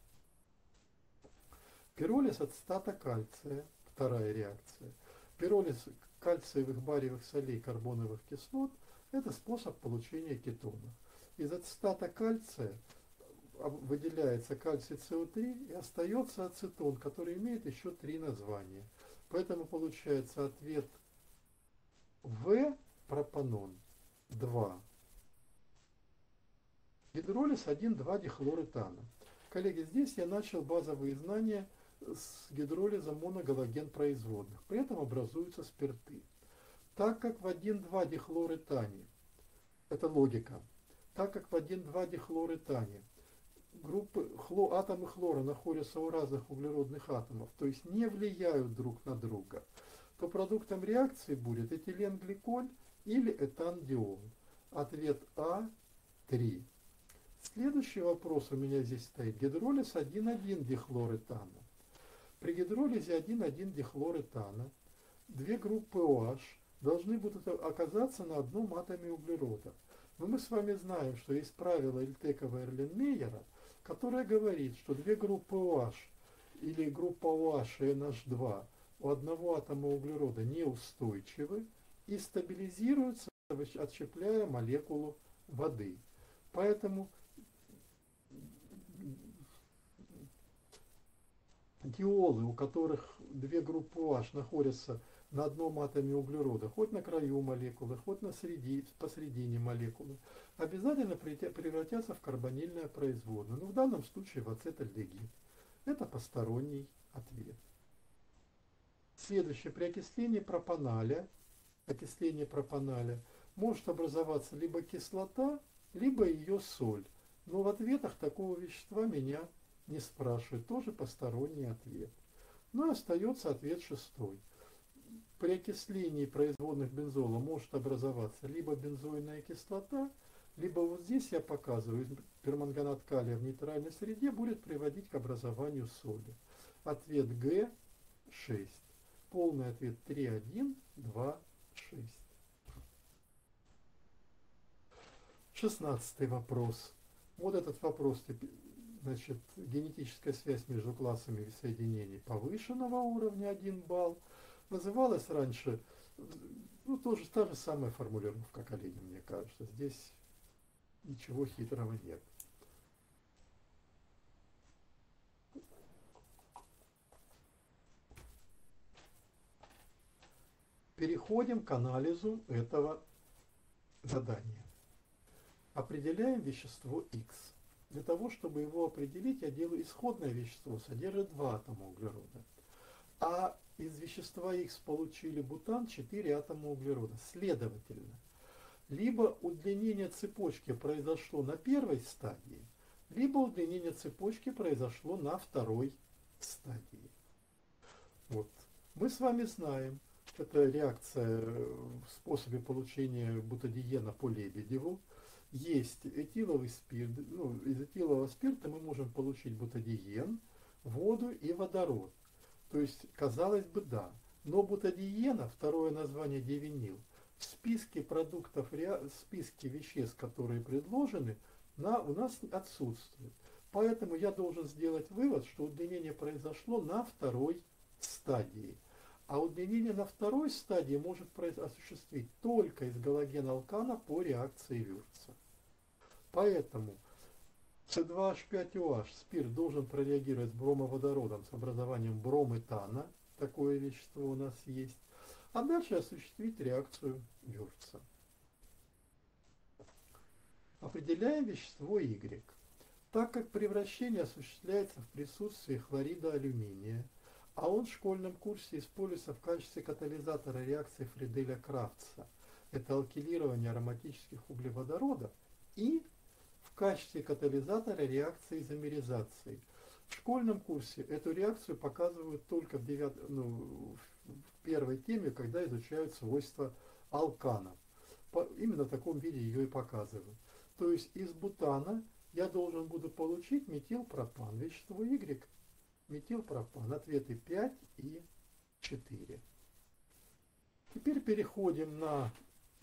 Пиролиз ацетата кальция, вторая реакция. Пиролиз кальциевых бариевых солей карбоновых кислот – это способ получения кетонов. Из ацетата кальция выделяется кальций С О три и остается ацетон, который имеет еще три названия. Поэтому получается ответ В пропанон два. Гидролиз один два дихлоретана. Коллеги, здесь я начал базовые знания с гидролиза моногалоген производных. При этом образуются спирты. Так как в один два дихлоретане, это логика, так как в один два дихлоретане группы хло, атомы хлора находятся у разных углеродных атомов, то есть не влияют друг на друга, то продуктом реакции будет этиленгликоль или этандиол. Ответ А три. Следующий вопрос у меня здесь стоит. Гидролиз один один дихлоретана. При гидролизе один один дихлоретана две группы OH должны будут оказаться на одном атоме углерода. Но мы с вами знаем, что есть правило Эльтекова-Эрленмейера, которое говорит, что две группы OH или группа OH и эн эйч два у одного атома углерода неустойчивы и стабилизируются, отщепляя молекулу воды. Поэтому диолы, у которых две группы OH находятся на одном атоме углерода, хоть на краю молекулы, хоть на среди, посредине молекулы, обязательно превратятся в карбонильное производное. Но в данном случае в ацетальдегид. Это посторонний ответ. Следующее. При окислении пропаналя, окисление пропаналя может образоваться либо кислота, либо ее соль. Но в ответах такого вещества меня не спрашивают. Тоже посторонний ответ. Ну и остается ответ шестой. При окислении производных бензола может образоваться либо бензойная кислота, либо вот здесь я показываю, перманганат калия в нейтральной среде будет приводить к образованию соли. Ответ Г шесть. Полный ответ три один два шесть. Шестнадцатый вопрос. Вот этот вопрос, значит, генетическая связь между классами соединений повышенного уровня один балл. Называлась раньше, ну, тоже та же самая формулировка, коллеги, мне кажется. Здесь ничего хитрого нет. Переходим к анализу этого задания. Определяем вещество X. Для того, чтобы его определить, я делаю исходное вещество, содержит два атома углерода. А из вещества X получили бутан четыре атома углерода. Следовательно, либо удлинение цепочки произошло на первой стадии, либо удлинение цепочки произошло на второй стадии. Вот. Мы с вами знаем, это реакция в способе получения бутадиена по Лебедеву. Есть этиловый спирт, ну, из этилового спирта мы можем получить бутадиен, воду и водород. То есть, казалось бы, да. Но бутадиена, второе название дивинил, в списке продуктов, в списке веществ, которые предложены, на, у нас отсутствует. Поэтому я должен сделать вывод, что удлинение произошло на второй стадии. А удлинение на второй стадии может осуществить только из галогеналкана по реакции Вюрца. Поэтому С два H пять O H спирт должен прореагировать с бромоводородом с образованием брометана, такое вещество у нас есть, а дальше осуществить реакцию Вюрца. Определяем вещество Y. Так как превращение осуществляется в присутствии хлорида алюминия, а он в школьном курсе используется в качестве катализатора реакции Фриделя-Крафтса, это алкилирование ароматических углеводородов, и в качестве катализатора реакции изомеризации. В школьном курсе эту реакцию показывают только в, девят... ну, в первой теме, когда изучают свойства алканов. По... Именно в таком виде ее и показывают. То есть из бутана я должен буду получить метилпропан, вещество Y, метилпропан, ответы пять и четыре. Теперь переходим на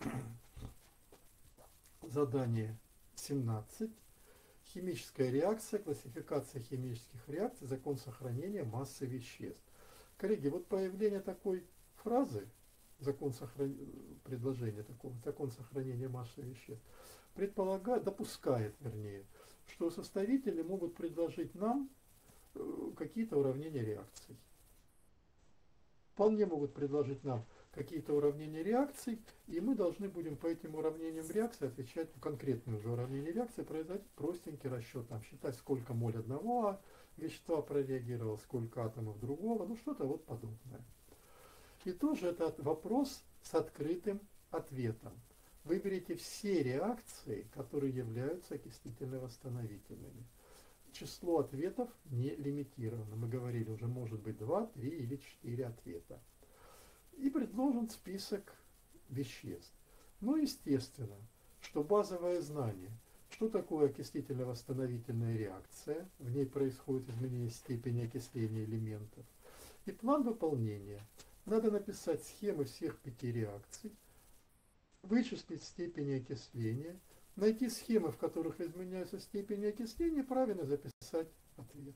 задание семнадцать. Химическая реакция, классификация химических реакций, закон сохранения массы веществ. Коллеги, вот появление такой фразы, закон сохранения, предложение такого, закон сохранения массы веществ, предполагает, допускает, вернее, что составители могут предложить нам какие-то уравнения реакций. Вполне могут предложить нам какие-то уравнения реакций, и мы должны будем по этим уравнениям реакции отвечать на конкретные уже уравнения реакции, производить простенький расчет, там, считать, сколько моль одного вещества прореагировало, сколько атомов другого, ну что-то вот подобное. И тоже это вопрос с открытым ответом. Выберите все реакции, которые являются окислительно-восстановительными. Число ответов не лимитировано. Мы говорили, уже может быть два, три или четыре ответа. И предложен список веществ. Ну, естественно, что базовое знание, что такое окислительно-восстановительная реакция, в ней происходит изменение степени окисления элементов, и план выполнения. Надо написать схемы всех пяти реакций, вычислить степень окисления, найти схемы, в которых изменяются степени окисления, и правильно записать ответ.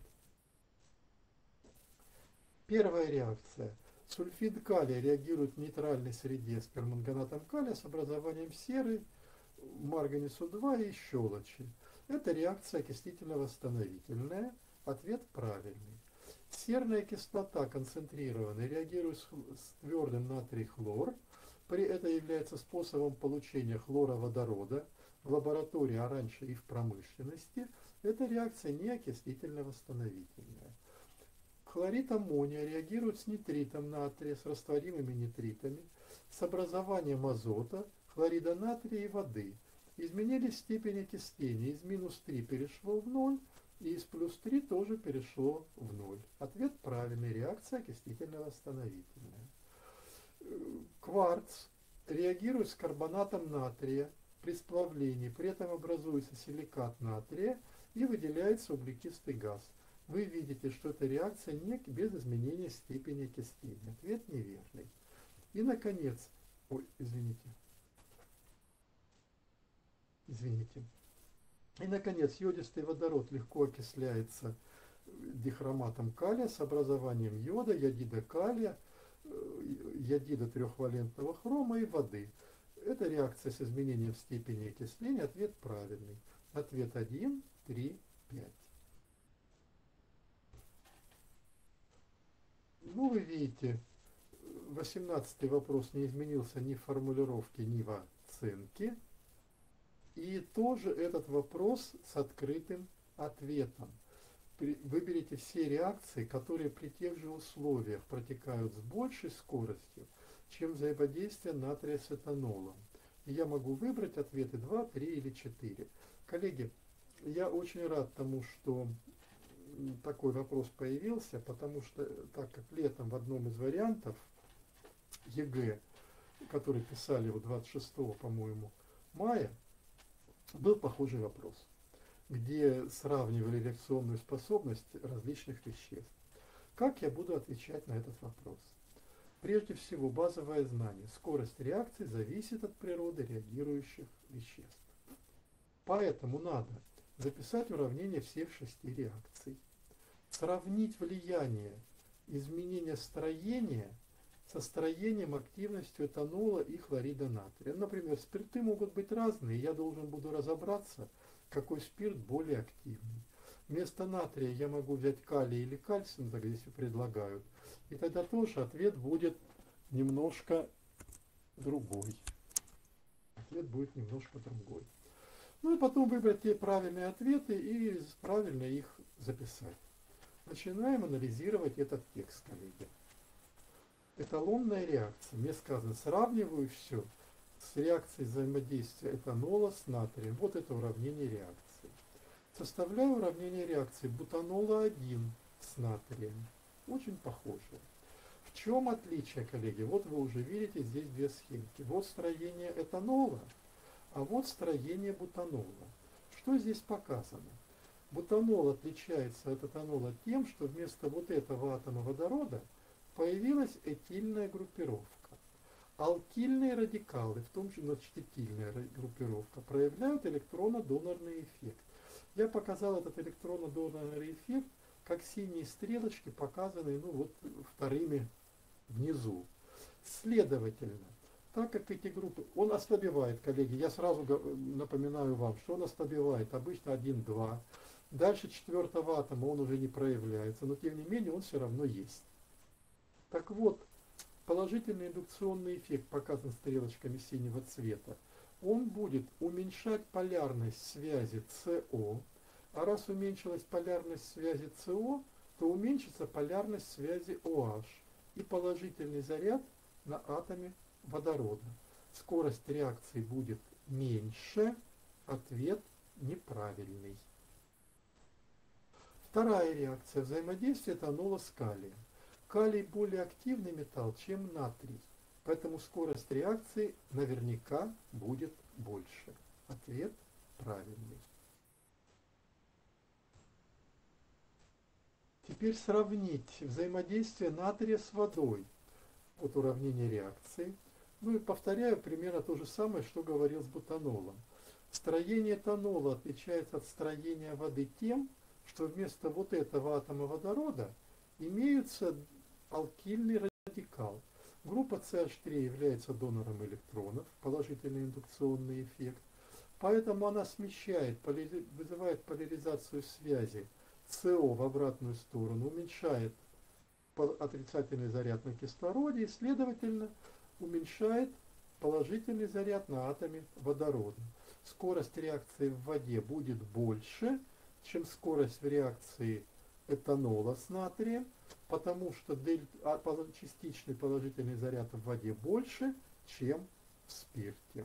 Первая реакция. Сульфид калия реагирует в нейтральной среде с перманганатом калия с образованием серы, марганецу два и щелочи. Это реакция окислительно-восстановительная. Ответ правильный. Серная кислота концентрированная реагирует с, с твердым натрий-хлор. При этом является способом получения хлороводорода в лаборатории, а раньше и в промышленности. Эта реакция не окислительно-восстановительная. Хлорид аммония реагирует с нитритом натрия, с растворимыми нитритами, с образованием азота, хлорида натрия и воды. Изменились степень окисления. Из минус три перешло в ноль, и из плюс три тоже перешло в ноль. Ответ правильный. Реакция окислительно-восстановительная. Кварц реагирует с карбонатом натрия при сплавлении. При этом образуется силикат натрия и выделяется углекислый газ. Вы видите, что эта реакция не без изменения степени окисления. Ответ неверный. И, наконец, ой, извините. Извините. И, наконец, йодистый водород легко окисляется дихроматом калия с образованием йода, йодида калия, йодида трехвалентного хрома и воды. Это реакция с изменением степени окисления. Ответ правильный. Ответ один, три, пять. Ну, вы видите, восемнадцатый вопрос не изменился ни в формулировке, ни в оценке. И тоже этот вопрос с открытым ответом. Выберите все реакции, которые при тех же условиях протекают с большей скоростью, чем взаимодействие натрия с этанолом. И я могу выбрать ответы два, три или четыре. Коллеги, я очень рад тому, что такой вопрос появился, потому что так как летом в одном из вариантов ЕГЭ, который писали вот двадцать шестого, по-моему, мая, был похожий вопрос, где сравнивали реакционную способность различных веществ. Как я буду отвечать на этот вопрос? Прежде всего, базовое знание. Скорость реакции зависит от природы реагирующих веществ. Поэтому надо записать уравнение всех шести реакций, сравнить влияние изменения строения со строением активностью этанола и хлорида натрия. Например, спирты могут быть разные, я должен буду разобраться, какой спирт более активный. Вместо натрия я могу взять калий или кальций, так здесь предлагают, и тогда тоже ответ будет немножко другой. Ответ будет немножко другой. Ну и потом выбрать те правильные ответы и правильно их записать. Начинаем анализировать этот текст, коллеги. Эталонная реакция. Мне сказано, сравниваю все с реакцией взаимодействия этанола с натрием. Вот это уравнение реакции. Составляю уравнение реакции бутанола один с натрием. Очень похоже. В чем отличие, коллеги? Вот вы уже видите здесь две схемки. Вот строение этанола, а вот строение бутанола. Что здесь показано? Бутанол отличается от этанола тем, что вместо вот этого атома водорода появилась этильная группировка. Алкильные радикалы, в том числе значит, этильная группировка, проявляют электронно-донорный эффект. Я показал этот электронно-донорный эффект, как синие стрелочки, показанные ну, вот, вторыми внизу. Следовательно, так как эти группы, он ослабевает, коллеги, я сразу напоминаю вам, что он ослабевает обычно один-два. Дальше четвертого атома он уже не проявляется, но тем не менее он все равно есть. Так вот, положительный индукционный эффект, показан стрелочками синего цвета, он будет уменьшать полярность связи СО, а раз уменьшилась полярность связи СО, то уменьшится полярность связи OH и положительный заряд на атоме водорода. Скорость реакции будет меньше, ответ неправильный. Вторая реакция. Взаимодействие этанола с калием. Калий более активный металл, чем натрий, поэтому скорость реакции наверняка будет больше. Ответ правильный. Теперь сравнить взаимодействие натрия с водой. Вот уравнение реакции. Ну и повторяю примерно то же самое, что говорил с бутанолом. Строение этанола отличается от строения воды тем, что вместо вот этого атома водорода имеются алкильный радикал. Группа си эйч три является донором электронов, положительный индукционный эффект, поэтому она смещает, вызывает поляризацию связи СО в обратную сторону, уменьшает отрицательный заряд на кислороде и, следовательно, уменьшает положительный заряд на атоме водорода. Скорость реакции в воде будет больше, чем скорость в реакции этанола с натрием, потому что частичный положительный заряд в воде больше, чем в спирте.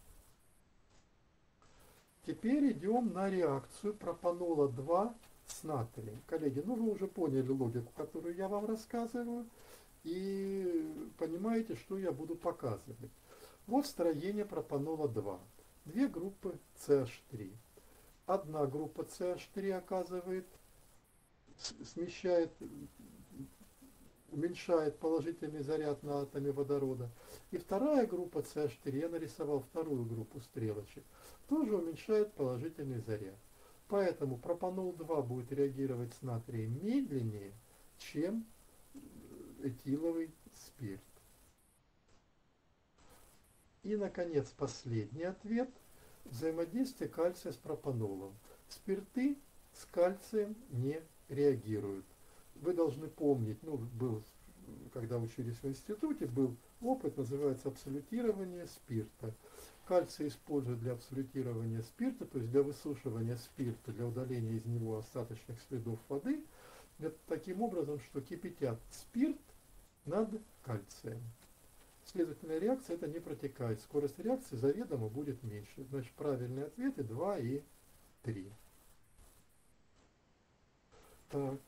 Теперь идем на реакцию пропанола два с натрием. Коллеги, ну вы уже поняли логику, которую я вам рассказываю, и понимаете, что я буду показывать. Вот строение пропанола два. Две группы си эйч три. Одна группа си эйч три оказывает, смещает, уменьшает положительный заряд на атоме водорода. И вторая группа си эйч три, я нарисовал вторую группу стрелочек, тоже уменьшает положительный заряд. Поэтому пропанол два будет реагировать с натрием медленнее, чем этиловый спирт. И, наконец, последний ответ. Взаимодействие кальция с пропанолом. Спирты с кальцием не реагируют. Вы должны помнить, ну, был когда учились в институте, был опыт, называется абсолютирование спирта. Кальций используют для абсолютирования спирта, то есть для высушивания спирта, для удаления из него остаточных следов воды, таким образом, что кипятят спирт над кальцием. Следовательно, реакция это не протекает. Скорость реакции заведомо будет меньше. Значит, правильные ответы два и три. Так.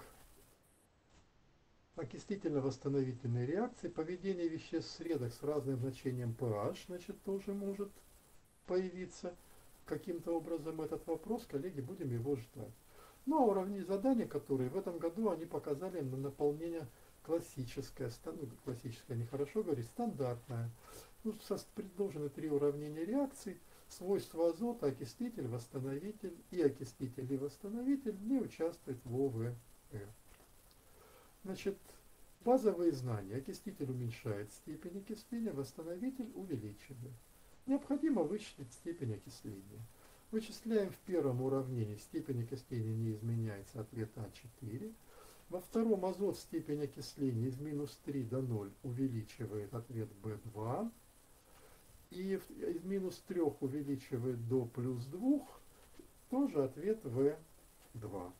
Окислительно-восстановительные реакции. Поведение веществ в средах с разным значением pH, значит, тоже может появиться. Каким-то образом этот вопрос, коллеги, будем его ждать. Ну, а уровни задания, которые в этом году они показали на наполнение классическое, ну, классическое нехорошо говорить, стандартное. Ну, предложены три уравнения реакций. Свойства азота, окислитель, восстановитель и окислитель и восстановитель не участвуют в ОВЭ. Значит, базовые знания. Окислитель уменьшает степень окисления, восстановитель увеличивает. Необходимо вычислить степень окисления. Вычисляем в первом уравнении степень окисления не изменяется, ответ А четыре. Во втором азот степень окисления из минус три до ноль увеличивает, ответ Б два. И из минус три увеличивает до плюс два, тоже ответ В два.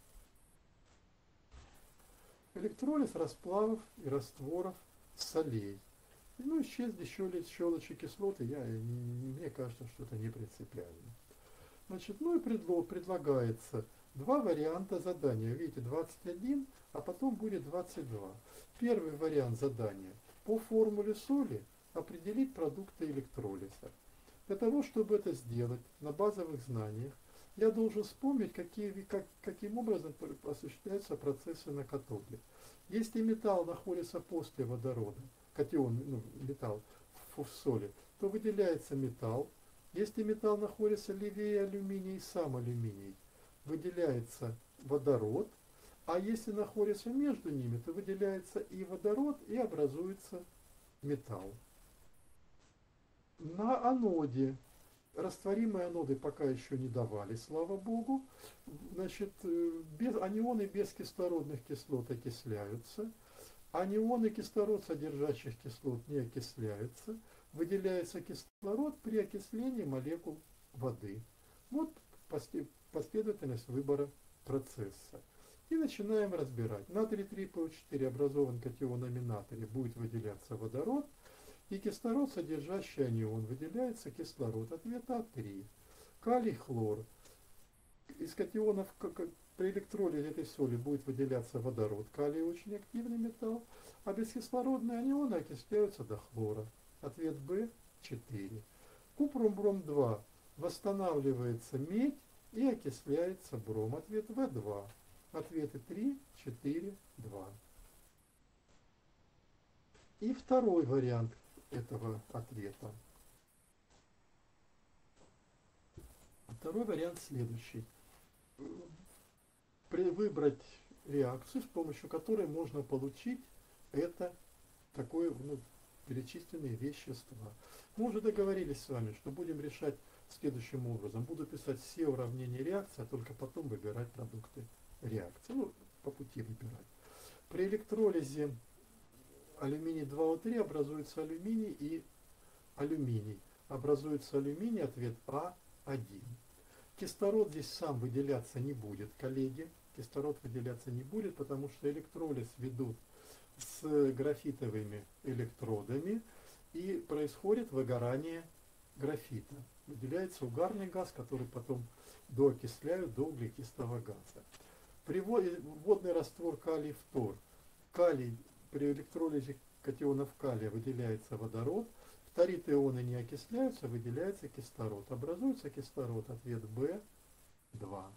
Электролиз расплавов и растворов солей. Ну, исчезли щелочи кислоты, я, мне кажется, что это не принципиально. Значит, ну и предло, предлагается два варианта задания. Видите, двадцать один, а потом будет двадцать два. Первый вариант задания. По формуле соли определить продукты электролиза. Для того, чтобы это сделать на базовых знаниях, я должен вспомнить, какие, как, каким образом осуществляются процессы на катоде. Если металл находится после водорода, катион, ну, металл в, в соли, то выделяется металл. Если металл находится левее алюминия и сам алюминий, выделяется водород, а если находится между ними, то выделяется и водород, и образуется металл. На аноде, растворимые аноды пока еще не давали, слава богу, значит, без, анионы без кислородных кислот окисляются, анионы кислород содержащих кислот не окисляются, выделяется кислород при окислении молекул воды. Вот последовательность выбора процесса. И начинаем разбирать. Натрий три Пэ О четыре образован катионами натрия, будет выделяться водород, и кислород, содержащий анион, выделяется кислород. Ответ А три. Калий, хлор. Из катионов при электролизе этой соли будет выделяться водород. Калий очень активный металл, а бескислородные анионы окисляются до хлора. Ответ Б четыре. Купрум бром два. Восстанавливается медь и окисляется бром. Ответ В два. Ответы три, четыре, два. И второй вариант этого ответа. Второй вариант следующий. Выбрать реакцию, с помощью которой можно получить это такое, ну, перечисленные вещества. Мы уже договорились с вами, что будем решать следующим образом. Буду писать все уравнения реакции, а только потом выбирать продукты реакции. Ну, по пути выбирать. При электролизе алюминий два О три образуется алюминий и алюминий. Образуется алюминий, ответ А один. Кислород здесь сам выделяться не будет, коллеги. Кислород выделяться не будет, потому что электролиз ведут с графитовыми электродами и происходит выгорание графита. Выделяется угарный газ, который потом доокисляют до углекислого газа. При водный раствор калий-фтор. Калий при электролизе катионов калия выделяется водород. Фторид ионы не окисляются, выделяется кислород. Образуется кислород. Ответ Б два.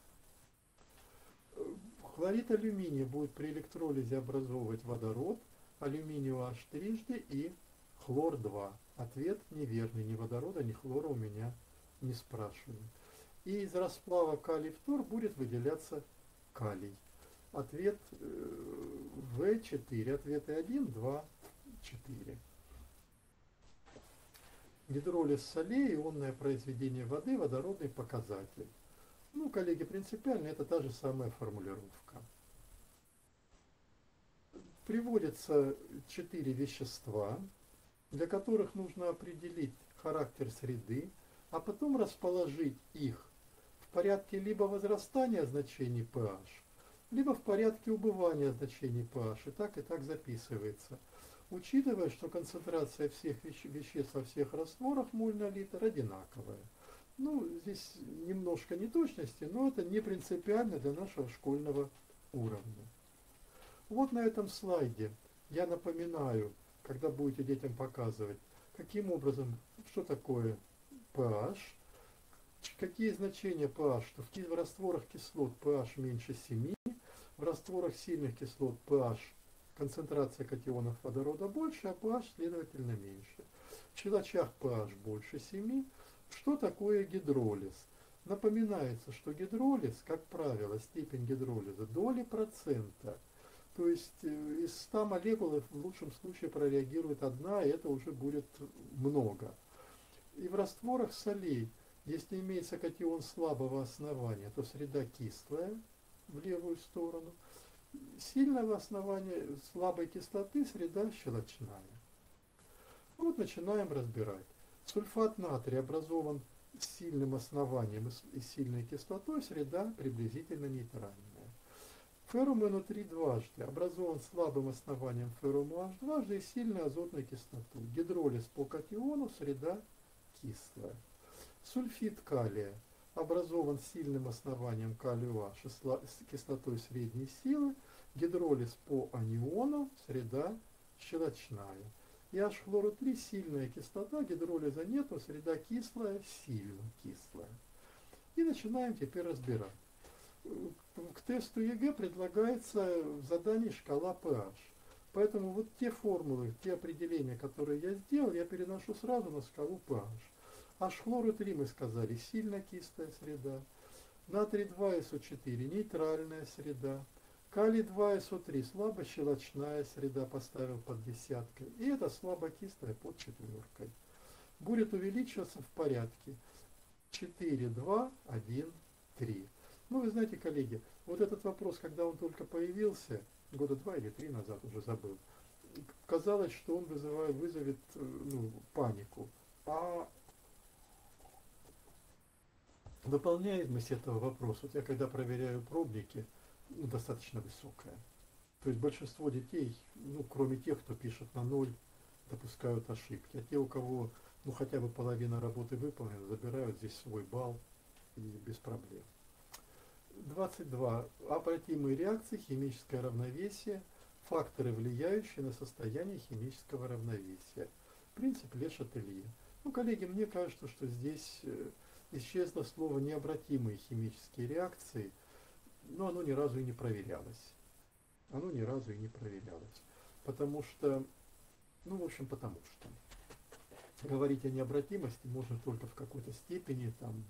Хлорид алюминия будет при электролизе образовывать водород, алюминий О Аш трижды и хлор два. Ответ неверный, ни водорода, ни хлора у меня не спрашивают. И из расплава калий-фтор будет выделяться калий. Ответ э, В четыре. Ответы один, два, четыре. Гидролиз солей, ионное произведение воды, водородный показатель. Ну, коллеги, принципиально это та же самая формулировка. приводятся четыре вещества, для которых нужно определить характер среды, а потом расположить их в порядке либо возрастания значений pH, либо в порядке убывания значений pH. И так и так записывается. Учитывая, что концентрация всех веще веществ во всех растворах моль на литр одинаковая. Ну, здесь немножко неточности, но это не принципиально для нашего школьного уровня. Вот на этом слайде я напоминаю, когда будете детям показывать, каким образом, что такое pH, какие значения pH, что в растворах кислот pH меньше семи, в растворах сильных кислот pH концентрация катионов водорода больше, а pH следовательно меньше. В щелочах pH больше семи. Что такое гидролиз? Напоминается, что гидролиз, как правило, степень гидролиза доли процента. То есть из ста молекул в лучшем случае прореагирует одна, и это уже будет много. И в растворах солей, если имеется катион слабого основания, то среда кислая в левую сторону. Сильного основания слабой кислоты среда щелочная. Вот начинаем разбирать. Сульфат натрия образован с сильным основанием и сильной кислотой, среда приблизительно нейтральная. Феррум эн о три дважды образован слабым основанием феррум о аш дважды и сильной азотной кислотой. Гидролиз по катиону, среда кислая. Сульфид калия образован сильным основанием калий о аш с кислотой средней силы. Гидролиз по аниону, среда щелочная. И аш хлор о три сильная кислота, гидролиза нету, среда кислая, сильно кислая. И начинаем теперь разбирать. К тесту ЕГЭ предлагается в задании шкала pH. Поэтому вот те формулы, те определения, которые я сделал, я переношу сразу на шкалу pH. Аш хлор о три мы сказали, сильно кислая среда. Натрий два эс о четыре, нейтральная среда. Калий два эс о три, слабощелочная среда, поставил под десяткой. И это слабокислая под четверкой. Будет увеличиваться в порядке четыре, два, один, три. Ну, вы знаете, коллеги, вот этот вопрос, когда он только появился, года два или три назад, уже забыл, казалось, что он вызывает, вызовет ну, панику. А выполняемость этого вопроса, вот я когда проверяю пробники, ну, достаточно высокая. То есть большинство детей, ну, кроме тех, кто пишет на ноль, допускают ошибки. А те, у кого ну, хотя бы половина работы выполнена, забирают здесь свой балл и без проблем. двадцать два. Обратимые реакции, химическое равновесие, факторы, влияющие на состояние химического равновесия. Принцип Ле Шателье. Ну, коллеги, мне кажется, что здесь исчезло слово «необратимые химические реакции», но оно ни разу и не проверялось. Оно ни разу и не проверялось. Потому что, ну, в общем, потому что говорить о необратимости можно только в какой-то степени. Там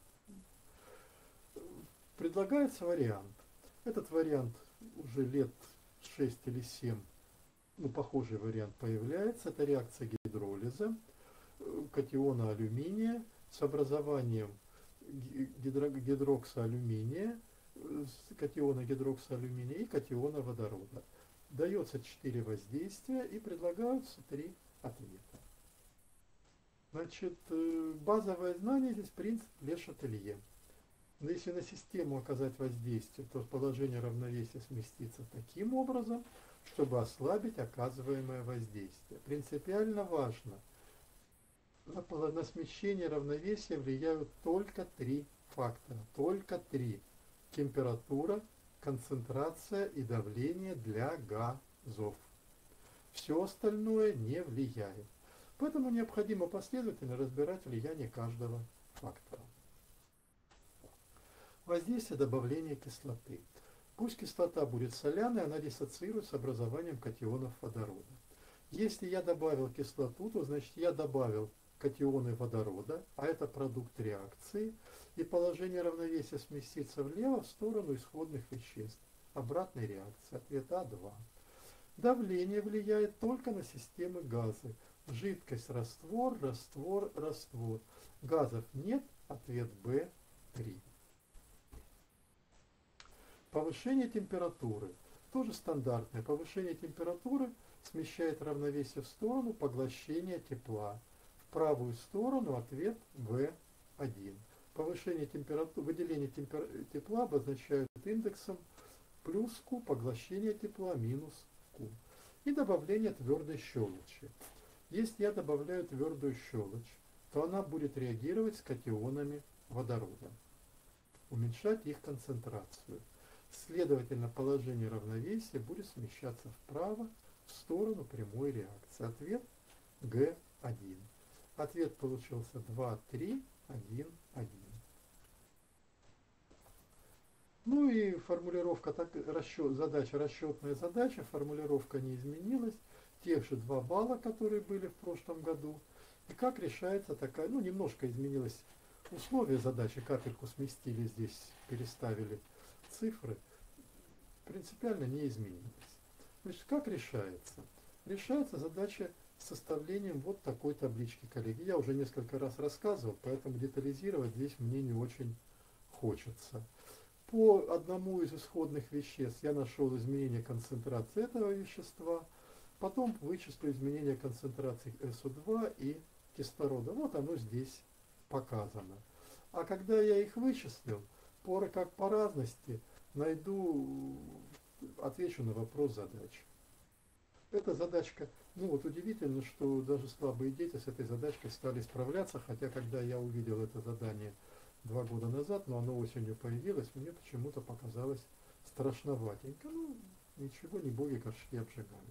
предлагается вариант. Этот вариант уже лет шесть или семь, ну, похожий вариант появляется. Это реакция гидролиза катиона алюминия с образованием гидро гидроксоалюминия, катиона гидроксоалюминия и катиона водорода. Дается четыре воздействия и предлагаются три ответа. Значит, базовое знание здесь принцип Ле Шателье. Но если на систему оказать воздействие, то положение равновесия сместится таким образом, чтобы ослабить оказываемое воздействие. Принципиально важно, на, на смещение равновесия влияют только три фактора. Только три. Температура, концентрация и давление для газов. Все остальное не влияет. Поэтому необходимо последовательно разбирать влияние каждого фактора. Воздействие добавления кислоты. Пусть кислота будет соляной, она диссоциирует с образованием катионов водорода. Если я добавил кислоту, то значит я добавил катионы водорода, а это продукт реакции, и положение равновесия сместится влево в сторону исходных веществ. Обратной реакции. Ответ А два. Давление влияет только на системы газы. Жидкость, раствор, раствор, раствор. Газов нет. Ответ Б три. Повышение температуры. тоже стандартное. Повышение температуры смещает равновесие в сторону поглощения тепла. В правую сторону ответ вэ один. Повышение температуры, выделение темпер, тепла обозначают индексом плюс Q, поглощение тепла минус Q. И добавление твердой щелочи. Если я добавляю твердую щелочь, то она будет реагировать с катионами водорода, уменьшать их концентрацию. Следовательно, положение равновесия будет смещаться вправо в сторону прямой реакции. Ответ гэ один. Ответ получился два, три, один, один. Ну и формулировка, так, расчет, задача, расчетная задача, формулировка не изменилась. Тех же два балла, которые были в прошлом году. И как решается такая, ну немножко изменилось условия задачи, капельку сместили здесь, переставили цифры, принципиально не изменилось. Значит, как решается? Решается задача с составлением вот такой таблички, коллеги. Я уже несколько раз рассказывал, поэтому детализировать здесь мне не очень хочется. По одному из исходных веществ я нашел изменение концентрации этого вещества, потом вычислю изменение концентрации эс о два и кислорода. Вот оно здесь показано. А когда я их вычислил, по, как по разности, найду, отвечу на вопрос задачи. Эта задачка, ну вот удивительно, что даже слабые дети с этой задачкой стали справляться, хотя когда я увидел это задание два года назад, но оно осенью появилось, мне почему-то показалось страшноватенько. Ну, ничего, не боги горшки обжигали.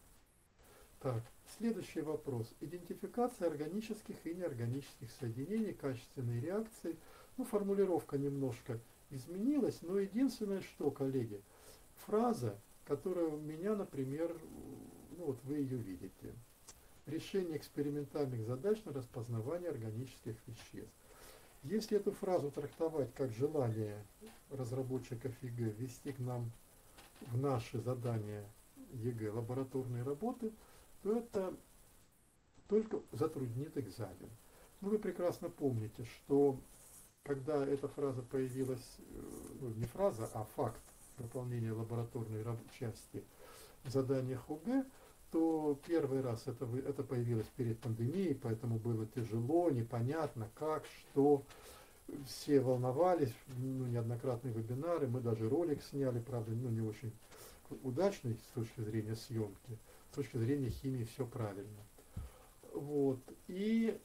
Так, следующий вопрос. Идентификация органических и неорганических соединений, качественной реакции. Ну, формулировка немножко изменилась, но единственное, что, коллеги, фраза, которая у меня, например, ну вот вы ее видите. Решение экспериментальных задач на распознавание органических веществ. Если эту фразу трактовать как желание разработчиков ЕГЭ ввести к нам в наши задания ЕГЭ лабораторные работы, то это только затруднит экзамен. Ну, вы прекрасно помните, что когда эта фраза появилась, ну, не фраза, а факт выполнения лабораторной части в заданиях ОГЭ, то первый раз это, это появилось перед пандемией, поэтому было тяжело, непонятно как, что. Все волновались, ну, неоднократные вебинары, мы даже ролик сняли, правда, ну, не очень удачный с точки зрения съемки, с точки зрения химии все правильно. Вот. И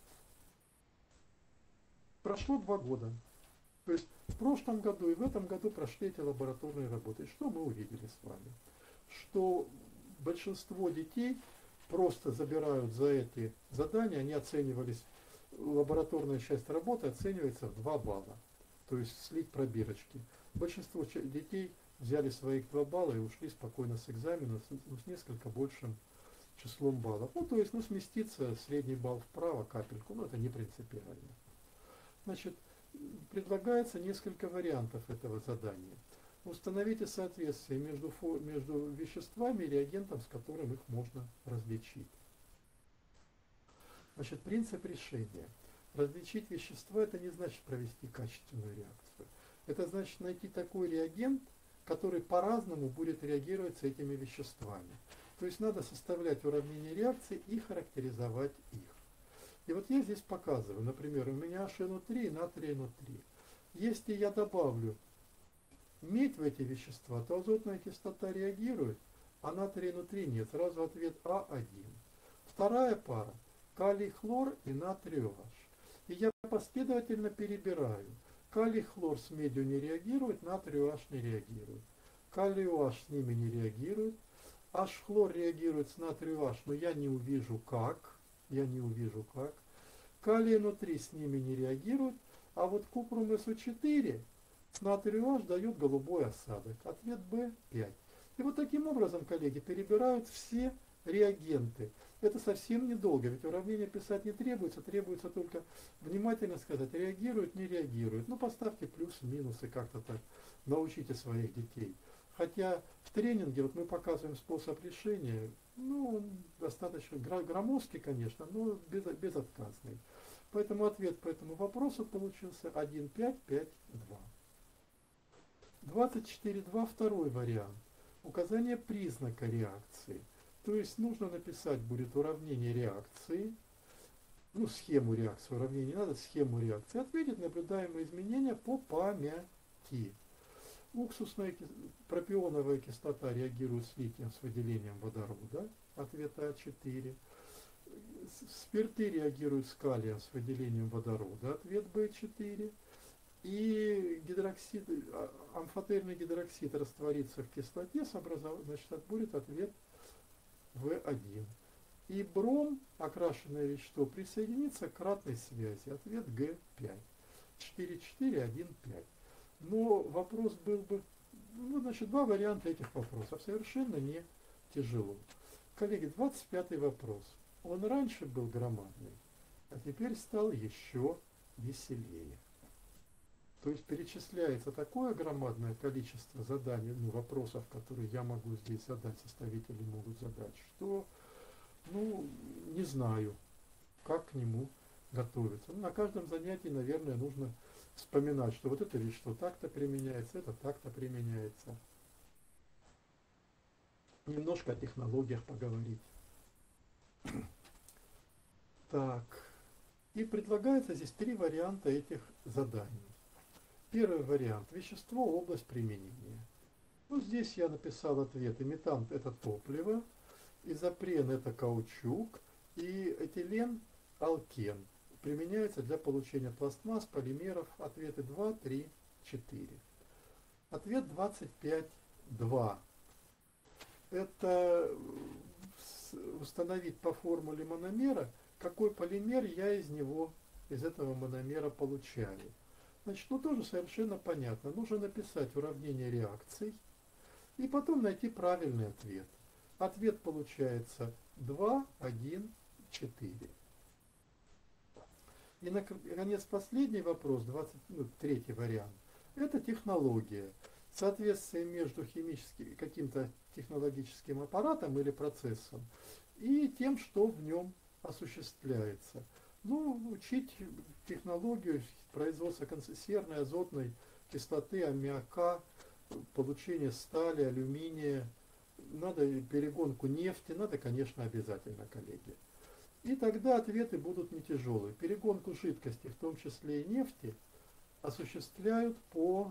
прошло два года. То есть в прошлом году и в этом году прошли эти лабораторные работы. И что мы увидели с вами? Что большинство детей просто забирают за эти задания, они оценивались, лабораторная часть работы оценивается в два балла, то есть слить пробирочки. Большинство детей взяли своих два балла и ушли спокойно с экзамена с, с несколько большим числом баллов. Ну, то есть, ну, сместиться средний балл вправо, капельку, ну, это не принципиально. Значит, предлагается несколько вариантов этого задания. Установите соответствие между, между веществами и реагентом, с которым их можно различить. Значит, принцип решения. Различить вещества – это не значит провести качественную реакцию. Это значит найти такой реагент, который по-разному будет реагировать с этими веществами. То есть надо составлять уравнения реакции и характеризовать их. И вот я здесь показываю, например, у меня эйч эн о три и натрий эн о три. Если я добавлю медь в эти вещества, то азотная кислота реагирует, а натрий эн о три нет. Сразу ответ а один. Вторая пара. Калий, хлор и натрий о аш. И я последовательно перебираю. Калий, хлор с медью не реагирует, натрий о аш не реагирует. Калий о аш с ними не реагирует. H-хлор реагирует с натрий о аш, но я не увижу как. Я не увижу как. Калий эн о три с ними не реагирует. А вот купрум эс о четыре с натрий о аш дает голубой осадок. Ответ бэ пять. И вот таким образом, коллеги, перебирают все реагенты. Это совсем недолго, ведь уравнение писать не требуется, требуется только внимательно сказать, реагирует, не реагирует. Ну, поставьте плюсы, минусы, как-то так, научите своих детей. Хотя в тренинге вот мы показываем способ решения, ну, он достаточно громоздкий, конечно, но без, безотказный. Поэтому ответ по этому вопросу получился один, пять, пять, два. двадцать четыре, два, второй вариант. указание признака реакции. То есть нужно написать будет уравнение реакции, ну, схему реакции, уравнение не надо, схему реакции, ответить наблюдаемые изменения по памяти. Уксусная пропионовая кислота реагирует с литием с выделением водорода, ответ А четыре. Спирты реагируют с калием с выделением водорода, ответ Б четыре. И гидроксид, амфотерный гидроксид растворится в кислоте, с образов... значит, будет ответ В один. И бром, окрашенное вещество, присоединится к кратной связи, ответ Г пять. четыре четыре один пять. Но вопрос был бы, ну, значит, два варианта этих вопросов, совершенно не тяжело. Коллеги, двадцать пятый вопрос. Он раньше был громадный, а теперь стал еще веселее. То есть перечисляется такое громадное количество заданий, ну, вопросов, которые я могу здесь задать, составители могут задать, что, ну, не знаю, как к нему готовиться. Ну, на каждом занятии, наверное, нужно вспоминать, что вот это вещество так-то применяется, это так-то применяется. Немножко о технологиях поговорить. Так, и предлагается здесь три варианта этих заданий. Первый вариант – вещество, область применения. Ну, здесь я написал ответы. Метан – это топливо, изопрен – это каучук, и этилен – алкен. Применяется для получения пластмасс, полимеров. Ответы два, три, четыре. Ответ двадцать пять два. Это установить по формуле мономера, какой полимер я из него, из этого мономера получаю. Значит, ну тоже совершенно понятно. Нужно написать уравнение реакций и потом найти правильный ответ. Ответ получается два, один, четыре. И, наконец, последний вопрос, двадцать, ну, третий вариант. Это технология. Соответствие между химическим, каким-то технологическим аппаратом или процессом и тем, что в нем осуществляется. Ну, учить технологию производства серной, азотной кислоты, аммиака, получение стали, алюминия, надо перегонку нефти, надо, конечно, обязательно, коллеги. И тогда ответы будут не тяжелые. Перегонку жидкости, в том числе и нефти, осуществляют по...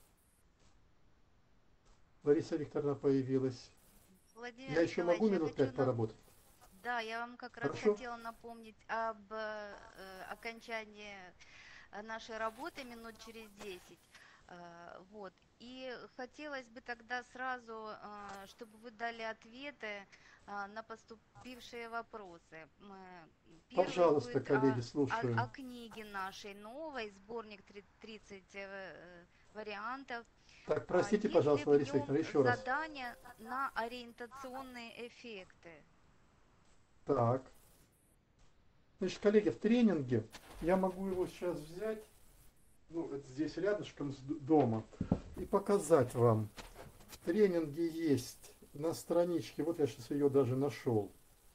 Лариса Викторовна появилась. Владимир Я еще могу Николаевич, я минут хочу пять на- поработать? Да, я вам как раз Хорошо? хотела напомнить об э, окончании э, нашей работы минут через десять. Э, вот. И хотелось бы тогда сразу, э, чтобы вы дали ответы э, на поступившие вопросы. Мы- Первый Пожалуйста, будет коллеги, о, о- слушаю. о книге нашей новой, сборник три- тридцать э, вариантов. Так, А простите, Есть ли пожалуйста, в Лариса нем Викторовна, еще раз. задания на ориентационные эффекты? Так. Значит, коллеги, в тренинге я могу его сейчас взять, ну, это здесь рядышком с д- дома, и показать вам. В тренинге есть на страничке, вот я сейчас ее даже нашел.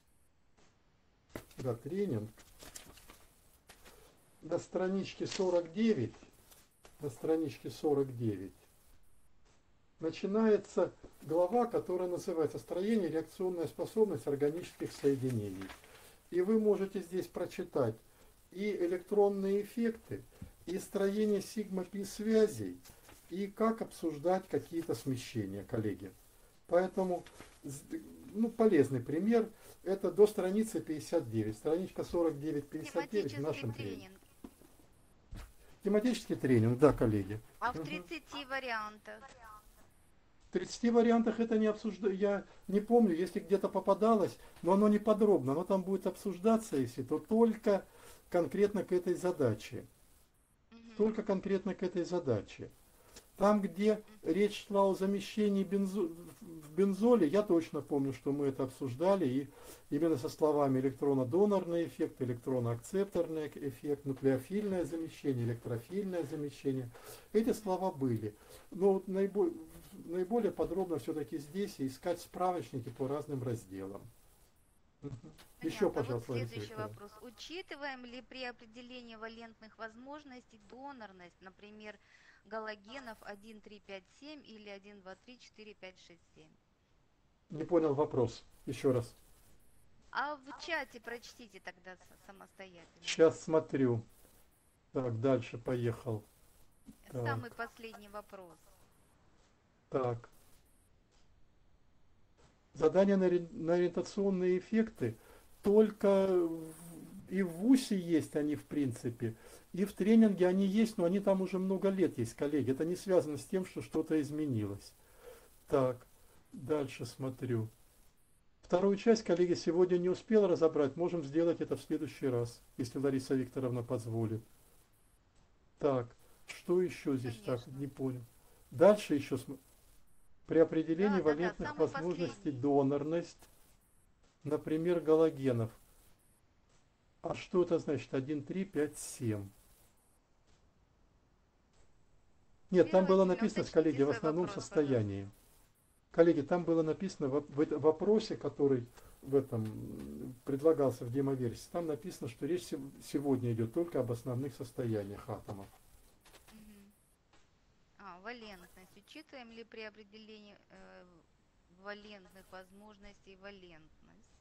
Да, тренинг. На страничке сорок девять, на страничке сорок девять начинается глава, которая называется «Строение и реакционная способность органических соединений». И вы можете здесь прочитать и электронные эффекты, и строение сигма-пи связей, и как обсуждать какие-то смещения, коллеги. Поэтому, ну, полезный пример, это до страницы пятьдесят девять, страничка сорок девять пятьдесят девять в нашем Тематический тренинге. тренинг. Тематический тренинг, да, коллеги. А в Мгм. тридцати вариантах? В тридцати вариантах это не обсуждаю, я не помню, если где-то попадалось, но оно не подробно, оно там будет обсуждаться, если, то только конкретно к этой задаче. Мгм. Только конкретно к этой задаче. Там, где речь шла о замещении бензо... в бензоле, я точно помню, что мы это обсуждали, и именно со словами электронно-донорный эффект, электронно-акцепторный эффект, нуклеофильное замещение, электрофильное замещение. Эти слова были. Но вот наиболее, наиболее подробно все-таки здесь и искать справочники по разным разделам. Мгм. Еще, Понятно. пожалуйста, Вот Лариса следующий Викторовна. вопрос. Учитываем ли при определении валентных возможностей донорность, например, галогенов один, три, пять, семь или один, два, три, четыре, пять, шесть, семь? Не понял вопрос. Еще раз. А в чате прочтите тогда с- самостоятельно. Сейчас смотрю. Так, дальше поехал. Так, Самый последний вопрос. так. Задания на, ори- на ориентационные эффекты только в- и в ВУСе есть они, в принципе, и в тренинге они есть, но они там уже много лет есть, коллеги. Это не связано с тем, что что-то изменилось. Так, дальше смотрю. Вторую часть, коллеги, сегодня не успел разобрать. Можем сделать это в следующий раз, если Лариса Викторовна позволит. Так, что еще здесь так, Конечно. не понял. Дальше еще см- при определении Да, да, да, валентных самый возможностей последний. донорность, например, галогенов. А что это значит один, три, пять, семь? Нет, там было Следовательно, написано, уточните коллеги, в свой основном вопрос, пожалуйста. состоянии. Коллеги, там было написано в, в этом вопросе, который в этом м, предлагался в демоверсии, там написано, что речь сев- сегодня идет только об основных состояниях атомов. Мгм. А, валентность. Учитываем ли при определении э, валентных возможностей валентность?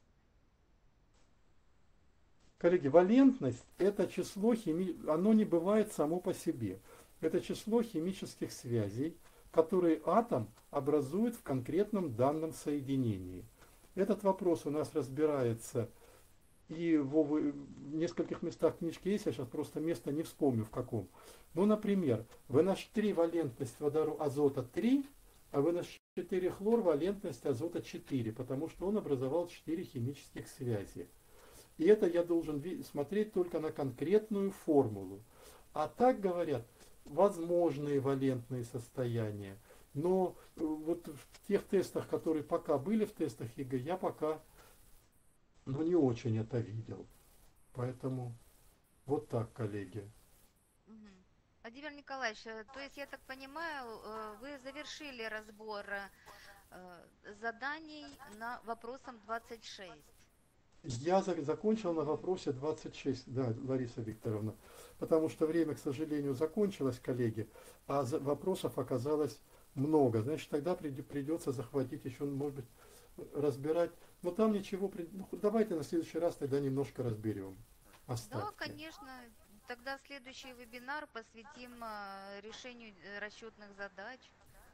Коллеги, валентность – это число, хими... оно не бывает само по себе. Это число химических связей, которые атом образует в конкретном данном соединении. Этот вопрос у нас разбирается и в, в нескольких местах книжки есть, я сейчас просто место не вспомню в каком. Ну, например, в эн эйч три валентность водорода азота три, а в эн эйч четыре хлор валентность азота четыре, потому что он образовал четыре химических связи. И это я должен смотреть только на конкретную формулу. А так говорят, возможные валентные состояния. Но э, вот в тех тестах, которые пока были в тестах ЕГЭ, я пока ну, не очень это видел. Поэтому вот так, коллеги. Мгм. Владимир Николаевич, э, то есть, я так понимаю, э, вы завершили разбор э, заданий на вопросом двадцать шесть. Я за- закончил на Мгм. вопросе двадцать шесть, да, Лариса Викторовна, потому что время, к сожалению, закончилось, коллеги, а за- вопросов оказалось много. Значит, тогда приди- придется захватить еще, может быть, разбирать. Но там ничего, при- ну, давайте на следующий раз тогда немножко разберем. Да, Оставьте. конечно. Тогда следующий вебинар посвятим э, решению э, расчетных задач.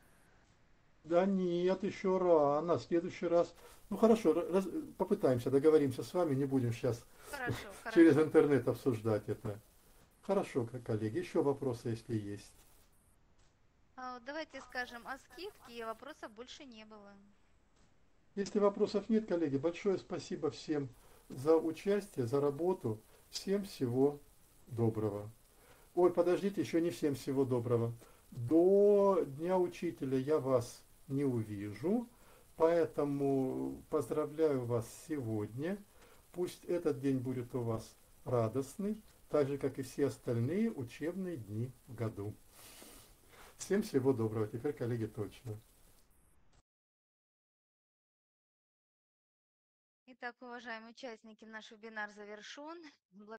Да нет, еще рано. В следующий раз. Ну хорошо, раз- попытаемся, договоримся с вами, не будем сейчас Хорошо, через хорошо. интернет обсуждать это. Хорошо, к- коллеги, еще вопросы, если есть. А, Давайте скажем о скидке, и вопросов больше не было. Если вопросов нет, коллеги, большое спасибо всем за участие, за работу. Всем всего доброго. Ой, подождите, еще не всем всего доброго. До Дня Учителя я вас не увижу, поэтому поздравляю вас сегодня. Пусть этот день будет у вас радостный, так же, как и все остальные учебные дни в году. Всем всего доброго. Теперь, коллеги, точно. Итак, уважаемые участники, наш вебинар завершен.